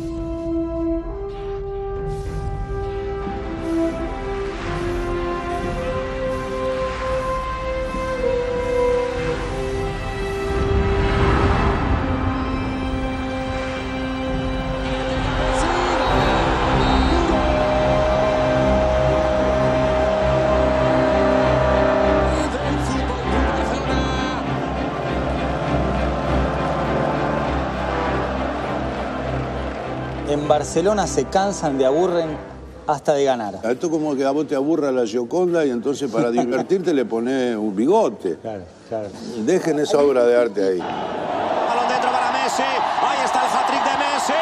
En Barcelona se cansan, de aburren hasta de ganar. Esto como que a vos te aburra la Gioconda y entonces para divertirte le pones un bigote. Claro, claro. Dejen esa obra de arte ahí. Balón dentro para Messi. Ahí está el hat-trick de Messi.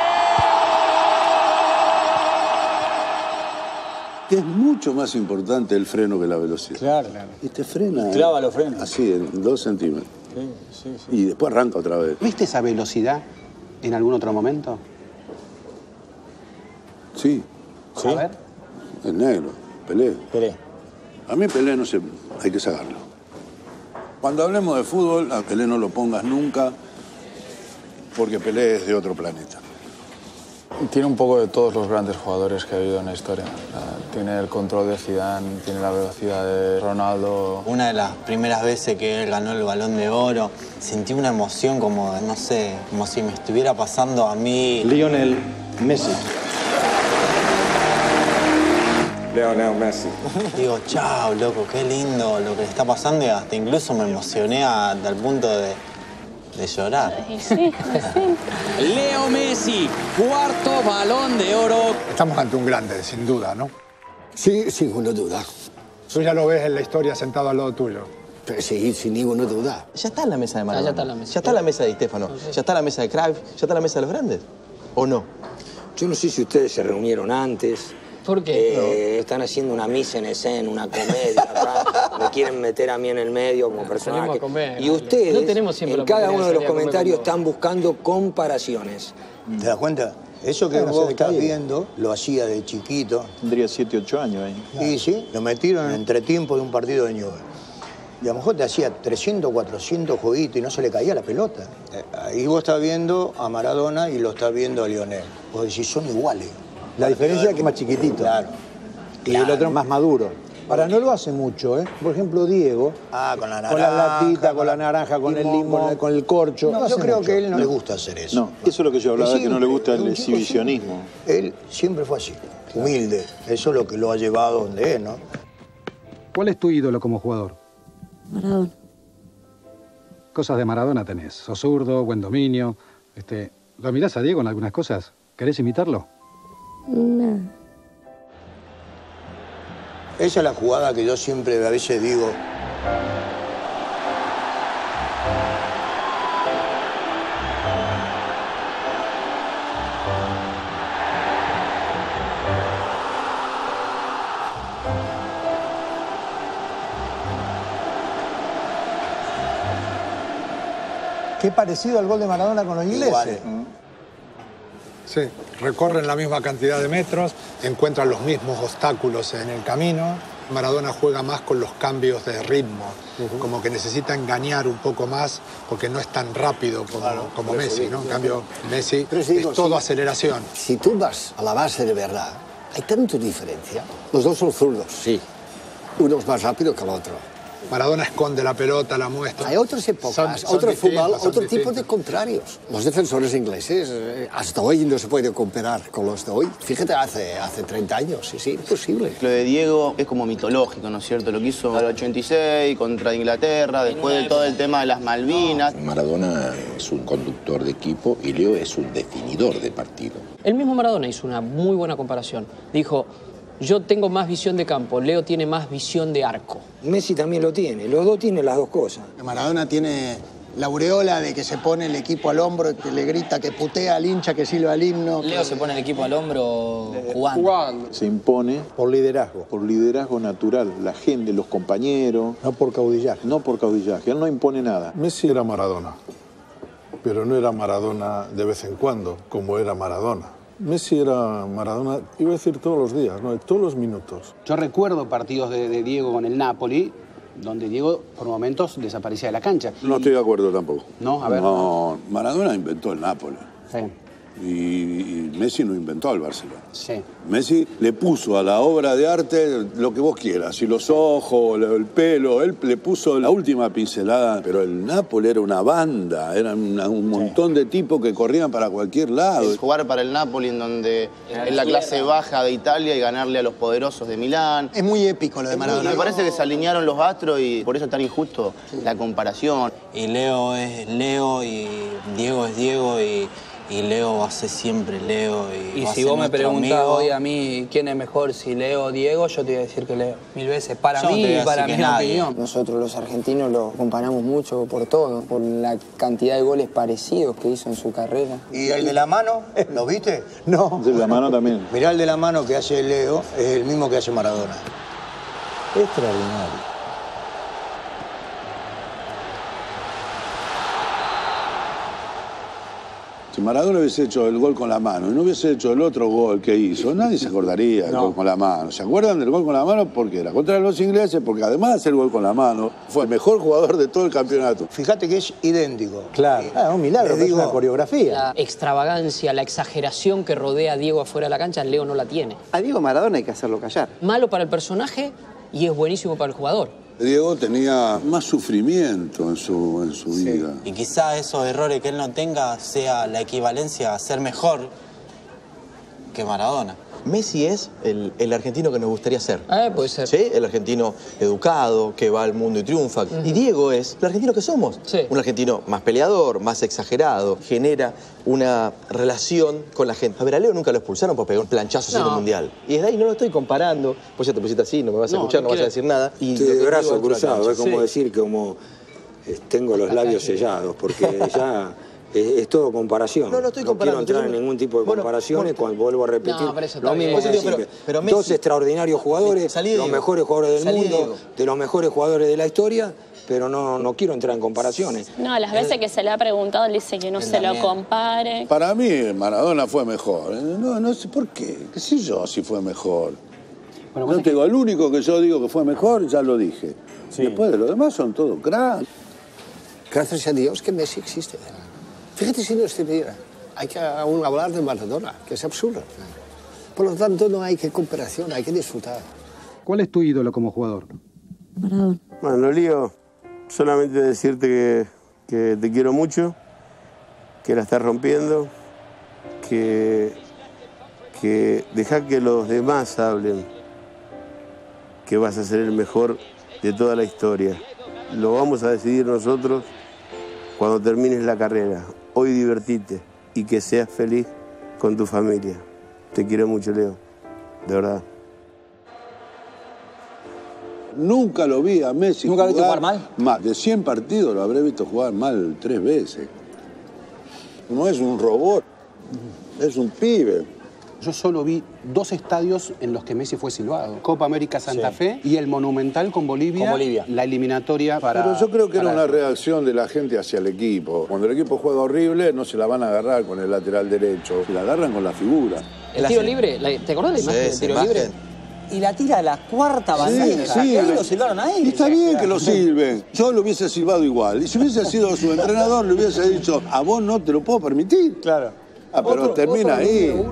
Que es mucho más importante el freno que la velocidad. Claro, claro. Y te frena. Clava los frenos. Así, en dos centímetros. Sí, sí, sí. Y después arranca otra vez. ¿Viste esa velocidad en algún otro momento? Sí. ¿Sí? A ver. El negro, Pelé. Pelé. A mí Pelé no se... hay que sacarlo. Cuando hablemos de fútbol, a Pelé no lo pongas nunca, porque Pelé es de otro planeta. Tiene un poco de todos los grandes jugadores que ha habido en la historia. Tiene el control de Zidane, tiene la velocidad de Ronaldo. Una de las primeras veces que él ganó el Balón de Oro, sentí una emoción como, no sé, como si me estuviera pasando a mí. Lionel Messi. Lionel Messi. Digo, chao, loco, qué lindo lo que le está pasando y hasta incluso me emocioné hasta el punto de, de llorar. Sí, sí. Leo Messi, cuarto Balón de Oro. Estamos ante un grande, sin duda, ¿no? Sí, sin ninguna duda. Tú ya lo ves en la historia sentado al lado tuyo. Sí, sin ninguna duda. Ya está en la mesa de Maradona. Ya está en la mesa. Ya está en la mesa de Di Stéfano. Ya está en la mesa de Cruyff. Ya está en la mesa de los grandes. ¿O no? Yo no sé si ustedes se reunieron antes. ¿Por qué? Eh, no. Están haciendo una mise en escena, una comedia acá. Me quieren meter a mí en el medio como personaje. Comer, y ustedes, no tenemos en cada uno de los comentarios, están buscando comparaciones. ¿Te das cuenta? Eso que vos estás viendo, lo hacía de chiquito. Tendría siete, ocho años ahí. Y sí, lo metieron en entretiempo de un partido de Newell's. Y a lo mejor te hacía trescientos, cuatrocientos jueguitos y no se le caía la pelota. Ahí vos estás viendo a Maradona y lo estás viendo a Lionel. Vos decís, son iguales. La diferencia es que es más chiquitito. Claro. Y claro. El otro más maduro. Ahora, no lo hace mucho, ¿eh? Por ejemplo, Diego. Ah, con la naranja. Con la latita, con la naranja, con el limón, con, con el corcho. No, yo creo mucho. que a él no, no le gusta hacer eso. No, eso es lo que yo hablaba, sí, que no le gusta el exhibicionismo. Él siempre fue así. humilde. Eso es lo que lo ha llevado donde es, ¿no? ¿Cuál es tu ídolo como jugador? Maradona. Cosas de Maradona tenés. Sos zurdo, buen dominio. Este, ¿Lo mirás a Diego en algunas cosas? ¿Querés imitarlo? No. Esa es la jugada que yo siempre a veces digo. Qué parecido al gol de Maradona con los ingleses. Sí, recorren la misma cantidad de metros, encuentran los mismos obstáculos en el camino. Maradona juega más con los cambios de ritmo, uh-huh. como que necesita engañar un poco más porque no es tan rápido como, claro, como Messi, ¿no? En cambio, Messi pero si digo, es todo si, aceleración. Si tú vas a la base de verdad, hay tanta diferencia. Los dos son zurdos. Sí. Uno es más rápido que el otro. Maradona esconde la pelota, la muestra. Hay otras épocas, son, otro fútbol, otro tipo de contrarios. Los defensores ingleses eh, hasta hoy no se puede comparar con los de hoy. Fíjate, hace, hace treinta años, es imposible. Lo de Diego es como mitológico, ¿no es cierto? Lo que hizo en el ochenta y seis contra Inglaterra, después de todo el tema de las Malvinas. Maradona es un conductor de equipo y Leo es un definidor de partido. El mismo Maradona hizo una muy buena comparación. Dijo, yo tengo más visión de campo, Leo tiene más visión de arco. Messi también lo tiene, los dos tienen las dos cosas. Maradona tiene la aureola de que se pone el equipo al hombro, que le grita, que putea al hincha, que silba el himno. Leo que... se pone el equipo al hombro jugando. jugando. Se impone por liderazgo. Por liderazgo natural, la gente, los compañeros. No por caudillaje. No por caudillaje, él no impone nada. Messi era Maradona, pero no era Maradona de vez en cuando, como era Maradona. Messi era Maradona, iba a decir todos los días, no, todos los minutos. Yo recuerdo partidos de, de Diego con el Napoli, donde Diego por momentos desaparecía de la cancha. No estoy de acuerdo tampoco. No, a ver. No, Maradona inventó el Napoli. Sí. Y, y Messi no inventó el Barcelona. Sí. Messi le puso a la obra de arte lo que vos quieras, y los ojos, el pelo, él le puso la última pincelada, pero el Napoli era una banda, eran una, un montón sí. de tipos que corrían para cualquier lado. Es jugar para el Napoli en donde es la clase baja de Italia y ganarle a los poderosos de Milán. Es muy épico lo de Maradona. Me parece que se alinearon los astros y por eso es tan injusto sí. la comparación. Y Leo es Leo y Diego es Diego y... Y Leo va a ser siempre Leo. Y, y va si a ser vos me preguntás amigo. hoy a mí quién es mejor, si Leo o Diego, yo te voy a decir que Leo. Mil veces. Para yo mí y para mi opinión. Nosotros los argentinos lo comparamos mucho por todo, por la cantidad de goles parecidos que hizo en su carrera. ¿Y el de la mano? ¿Lo viste? No. El de la mano también. Mirá el de la mano que hace Leo, es el mismo que hace Maradona. Extraordinario. Si Maradona hubiese hecho el gol con la mano y no hubiese hecho el otro gol que hizo, nadie se acordaría del no. gol con la mano. ¿Se acuerdan del gol con la mano? Porque era contra los ingleses, porque además de hacer el gol con la mano, fue el mejor jugador de todo el campeonato. Fíjate que es idéntico. Claro, eh, ah, un milagro, digo, es una coreografía. La extravagancia, la exageración que rodea a Diego afuera de la cancha, Leo no la tiene. A Diego Maradona hay que hacerlo callar. Malo para el personaje y es buenísimo para el jugador. Diego tenía más sufrimiento en su, en su sí. vida. Y quizá esos errores que él no tenga sea la equivalencia a ser mejor que Maradona. Messi es el, el argentino que nos gustaría ser. Eh, puede ser. ¿Sí? El argentino educado, que va al mundo y triunfa. Uh-huh. Y Diego es el argentino que somos. Sí. Un argentino más peleador, más exagerado, genera una relación con la gente. A ver, a Leo nunca lo expulsaron por pegar un planchazo no. en el Mundial. Y desde ahí no lo estoy comparando. Pues ya te pusiste así, no me vas a no, escuchar, no, no vas a decir nada. Y sí, de brazo cruzado, es como sí. decir como eh, tengo los labios sellados, porque ya... Es, es todo comparación. No, no estoy comparando. No quiero entrar en ningún tipo de bueno, comparaciones, bueno, cuando vuelvo a repetir. No, lo mismo es decir, pero, pero Messi, dos extraordinarios jugadores, los mejores jugadores del mundo, Diego. de los mejores jugadores de la historia, pero no, no quiero entrar en comparaciones. No, las veces que se le ha preguntado, él dice que no se lo compare. Para mí, Maradona fue mejor. No, no sé por qué. ¿Qué sé yo si fue mejor? Bueno, no te digo, el único que yo digo que fue mejor, ya lo dije. Sí. Después de los demás son todos cracks. Gracias a Dios que Messi existe. Fíjate si no estuviera. Hay que aún hablar de Maradona, que es absurdo. Por lo tanto, no hay que comparación, hay que disfrutar. ¿Cuál es tu ídolo como jugador? Maradona. Bueno, Lío, solamente decirte que, que te quiero mucho, que la estás rompiendo, que, que deja que los demás hablen, que vas a ser el mejor de toda la historia. Lo vamos a decidir nosotros cuando termines la carrera. Hoy divertite y que seas feliz con tu familia. Te quiero mucho, Leo, de verdad. Nunca lo vi a Messi. ¿Nunca lo viste jugar mal? Más de cien partidos lo habré visto jugar mal tres veces. No es un robot, es un pibe. Yo solo vi dos estadios en los que Messi fue silbado. Copa América Santa sí. Fe y el Monumental con Bolivia, con Bolivia. La eliminatoria para... Pero yo creo que para... era una reacción de la gente hacia el equipo. Cuando el equipo juega horrible, no se la van a agarrar con el lateral derecho, se la agarran con la figura. El tiro libre, ¿te acordás de la imagen del tiro libre? Y la tira a la cuarta bandeja. Sí, sí. Lo silbaron a él. Y está bien que lo silben. Yo lo hubiese silbado igual. Y si hubiese sido su entrenador, le hubiese dicho, a vos no te lo puedo permitir. Claro. Ah, pero otro, termina otro ahí.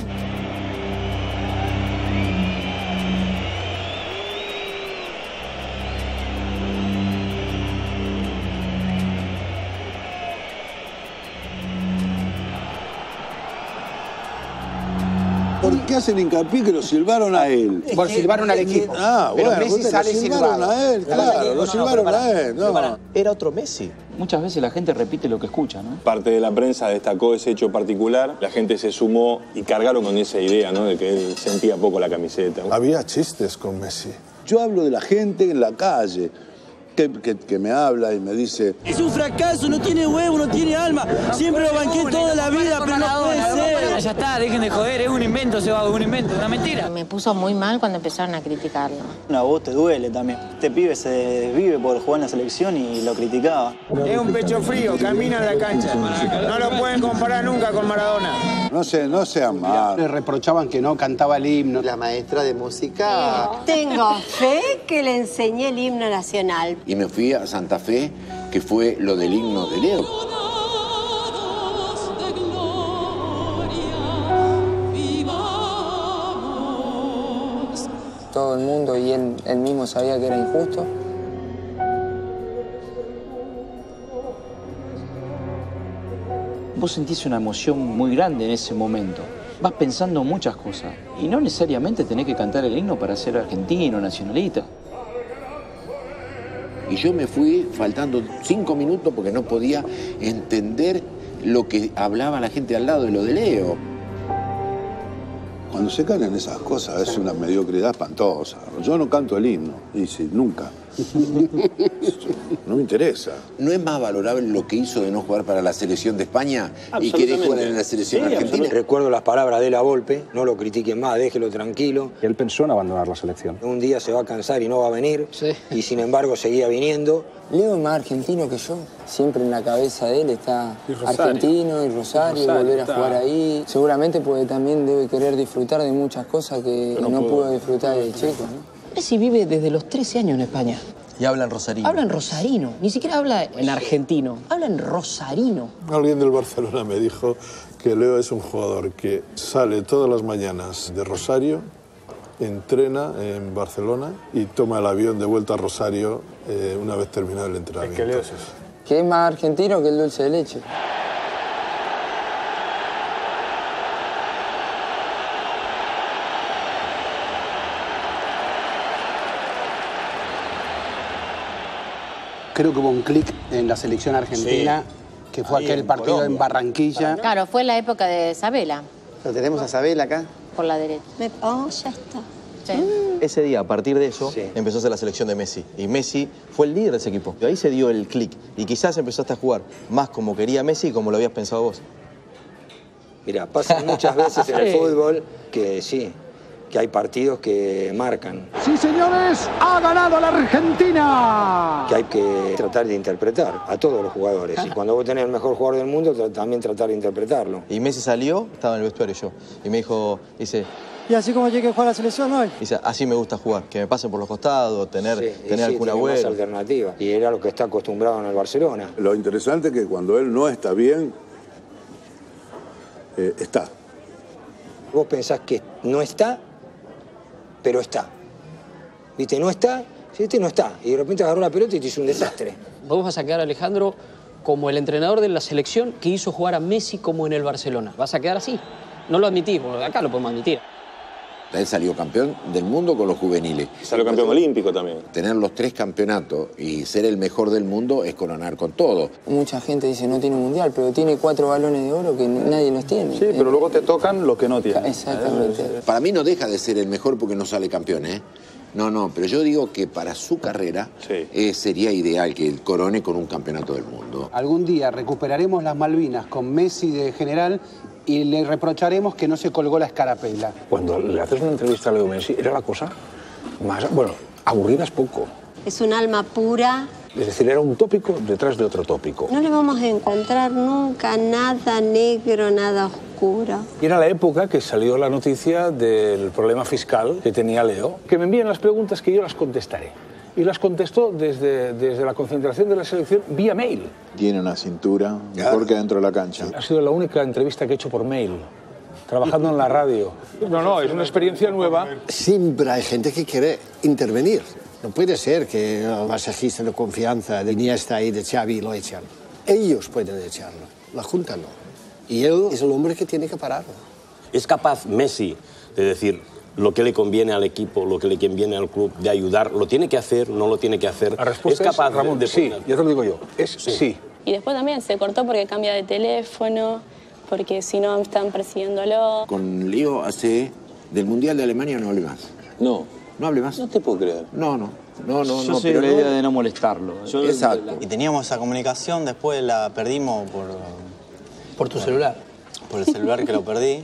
¿Por qué hacen hincapié que lo silbaron a él? Por silbaron al equipo. Ah, pero bueno, Messi sale lo silbaron silbado. a él, claro, lo silbaron a él. No. Era otro Messi. Muchas veces la gente repite lo que escucha, ¿no? Parte de la prensa destacó ese hecho particular, la gente se sumó y cargaron con esa idea, ¿no? De que él sentía poco la camiseta. Había chistes con Messi. Yo hablo de la gente en la calle. Que, que, que me habla y me dice... Es un fracaso, no tiene huevo, no tiene alma. Siempre lo banqué toda la vida, pero no puede ser. Ya está, dejen de joder, es un invento, se va, es un invento, una mentira. Me puso muy mal cuando empezaron a criticarlo. A vos te duele también. Este pibe se desvive por jugar en la selección y lo criticaba. Es un pecho frío, camina en la cancha. No lo pueden comparar nunca con Maradona. No sé, no sean malos. Le reprochaban que no cantaba el himno. La maestra de música... Tengo fe que le enseñé el himno nacional. Y me fui a Santa Fe, que fue lo del himno de Leo. Todo el mundo y él, él mismo sabía que era injusto. Vos sentís una emoción muy grande en ese momento. Vas pensando muchas cosas. Y no necesariamente tenés que cantar el himno para ser argentino, nacionalista. Y yo me fui faltando cinco minutos porque no podía entender lo que hablaba la gente al lado de lo de Leo. Cuando se cantan esas cosas es una mediocridad espantosa. Yo no canto el himno, y sí, nunca. No me interesa. ¿No es más valorable lo que hizo de no jugar para la selección de España y querer jugar en la selección sí, argentina? Recuerdo las palabras de la Volpe, no lo critiquen más, déjelo tranquilo. Él pensó en abandonar la selección. Un día se va a cansar y no va a venir, sí. Y sin embargo seguía viniendo. Leo es más argentino que yo. Siempre en la cabeza de él está y Rosario. argentino y Rosario, y Rosario volver a está. jugar ahí. Seguramente porque también debe querer disfrutar de muchas cosas que no, no puedo. pudo disfrutar de chico, ¿no? Messi vive desde los trece años en España. Y habla en rosarino. Habla en rosarino, ni siquiera habla en argentino, habla en rosarino. Alguien del Barcelona me dijo que Leo es un jugador que sale todas las mañanas de Rosario, entrena en Barcelona y toma el avión de vuelta a Rosario eh, una vez terminado el entrenamiento. Es que Leo es eso. Que es más argentino que el dulce de leche. Creo que hubo un clic en la selección argentina, sí. que fue Ahí aquel en partido Colombia. en Barranquilla. Claro, fue la época de Sabela, Lo tenemos a Sabel acá. por la derecha. Me- Oh, ya está. Sí. Ese día, a partir de eso, Sí. empezó a ser la selección de Messi. Y Messi fue el líder de ese equipo. Y ahí se dio el clic. Y quizás empezaste a jugar más como quería Messi y como lo habías pensado vos. Mira, pasa muchas veces en el Sí. fútbol que sí, que hay partidos que marcan, Sí, señores, ha ganado la Argentina. que hay que tratar de interpretar a todos los jugadores. Y cuando vos tenés el mejor jugador del mundo, tra- también tratar de interpretarlo. Y Messi salió, estaba en el vestuario yo. Y me dijo, dice, Y así como llegué a jugar a la selección hoy. dice, así me gusta jugar, que me pasen por los costados, tener, Sí, y tener sí, algún tiene más abuelo. alternativa. Y era lo que está acostumbrado en el Barcelona. Lo interesante es que cuando él no está bien, eh, está. Vos pensás que no está, pero está. ¿Viste? No está, si este no está. Y de repente agarró la pelota y te hizo un desastre. Vamos a sacar a Alejandro como el entrenador de la selección que hizo jugar a Messi como en el Barcelona. Vas a quedar así. No lo admitís, porque acá lo podemos admitir. Él salió campeón del mundo con los juveniles. Salió campeón olímpico también. Tener los tres campeonatos y ser el mejor del mundo es coronar con todo. Mucha gente dice no tiene mundial, pero tiene cuatro balones de oro que nadie los tiene. Sí, pero luego te tocan lo que no tienen. Exactamente. Para mí no deja de ser el mejor porque no sale campeón, ¿eh? No, no, pero yo digo que para su carrera sí. eh, sería ideal que él corone con un campeonato del mundo. Algún día recuperaremos las Malvinas con Messi de general y le reprocharemos que no se colgó la escarapela. Cuando le haces una entrevista a Leo Messi, era la cosa más... Bueno, aburrida es poco. Es un alma pura. Es decir, era un tópico detrás de otro tópico. No le vamos a encontrar nunca nada negro, nada oscuro. Y era la época que salió la noticia del problema fiscal que tenía Leo. Que me envíen las preguntas que yo las contestaré. Y las contestó desde, desde la concentración de la selección vía mail. Tiene una cintura mejor que dentro de la cancha. Ha sido la única entrevista que he hecho por mail, trabajando en la radio. No, no, es una experiencia nueva. Siempre hay gente que quiere intervenir. No puede ser que el masajista de confianza de Iniesta y de Xavi lo echan. Ellos pueden echarlo, la Junta no. Y él es el hombre que tiene que pararlo. ¿Es capaz Messi de decir lo que le conviene al equipo, lo que le conviene al club, de ayudar? ¿Lo tiene que hacer, no lo tiene que hacer? La respuesta es capaz, Ramón, de, de sí, ya te lo digo yo, es sí. sí. Y después también se cortó porque cambia de teléfono, porque si no están persiguiéndolo. Con Leo hace del Mundial de Alemania no hable más. No. No hable más. No te puedo creer. No, no. No, no, Yo no. soy pero la no... idea de no molestarlo. Yo Exacto. Y teníamos esa comunicación, después la perdimos por... ¿Por tu celular? Por el celular que lo perdí.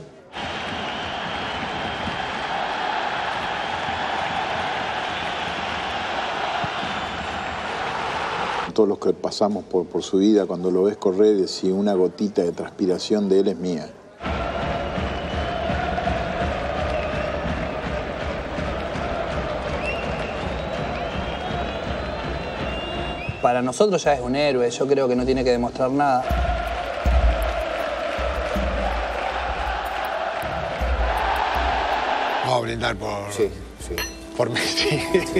Todos los que pasamos por, por su vida, cuando lo ves correr, decís, una gotita de transpiración de él es mía. Para nosotros ya es un héroe, yo creo que no tiene que demostrar nada. Vamos a brindar por... Sí, sí. Por Messi.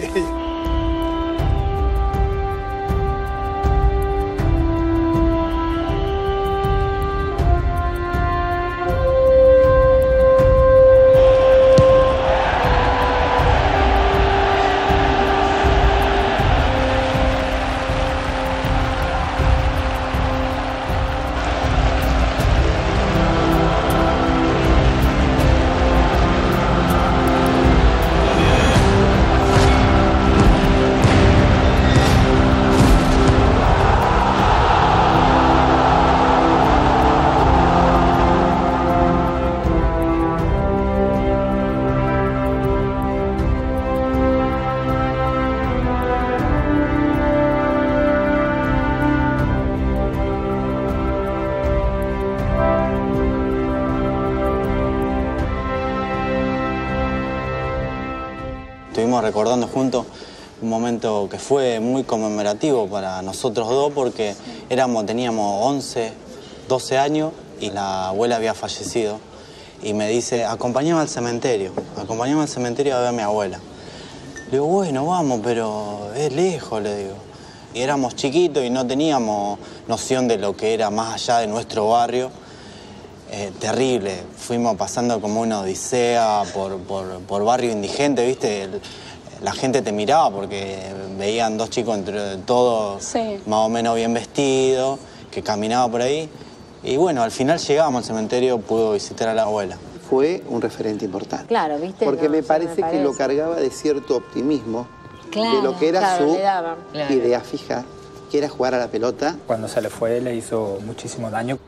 Estuvimos recordando juntos un momento que fue muy conmemorativo para nosotros dos porque éramos, teníamos once, doce años y la abuela había fallecido. Y me dice, acompáñame al cementerio, acompáñame al cementerio a ver a mi abuela. Le digo, bueno, vamos, pero es lejos, le digo. Y éramos chiquitos y no teníamos noción de lo que era más allá de nuestro barrio. Eh, terrible, fuimos pasando como una odisea por, por, por barrio indigente, ¿viste? El, la gente te miraba porque veían dos chicos entre todos sí. más o menos bien vestidos, que caminaban por ahí. Y bueno, al final llegamos al cementerio, pude visitar a la abuela. Fue un referente importante. Claro, ¿viste? Porque no, me, parece me parece que lo cargaba de cierto optimismo, claro, de lo que era claro, su le daban, claro. idea fija, que era jugar a la pelota. Cuando se le fue le hizo muchísimo daño.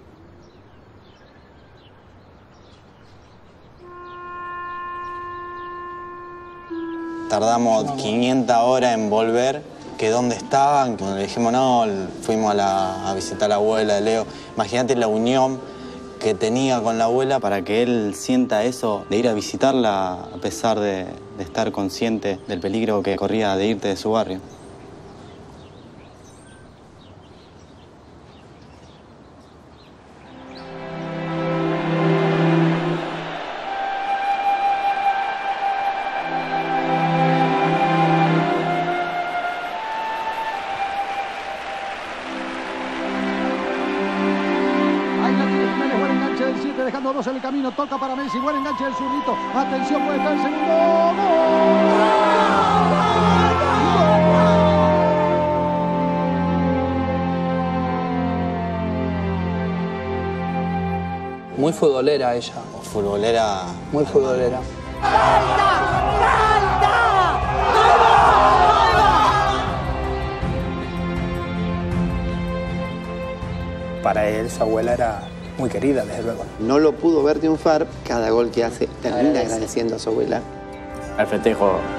Tardamos quinientas horas en volver, que dónde estaban, cuando le dijimos no, fuimos a, la, a visitar a la abuela de Leo. Imagínate la unión que tenía con la abuela para que él sienta eso de ir a visitarla a pesar de, de estar consciente del peligro que corría de irte de su barrio. solos en el camino, toca para Messi, buen enganche del zurdito. Atención, puede estar el segundo. ¡Gol! Muy futbolera ella. Futbolera. Muy futbolera. Para él, su abuela era muy querida, desde luego. No lo pudo ver triunfar, cada gol que hace termina agradeciendo a su abuela. El festejo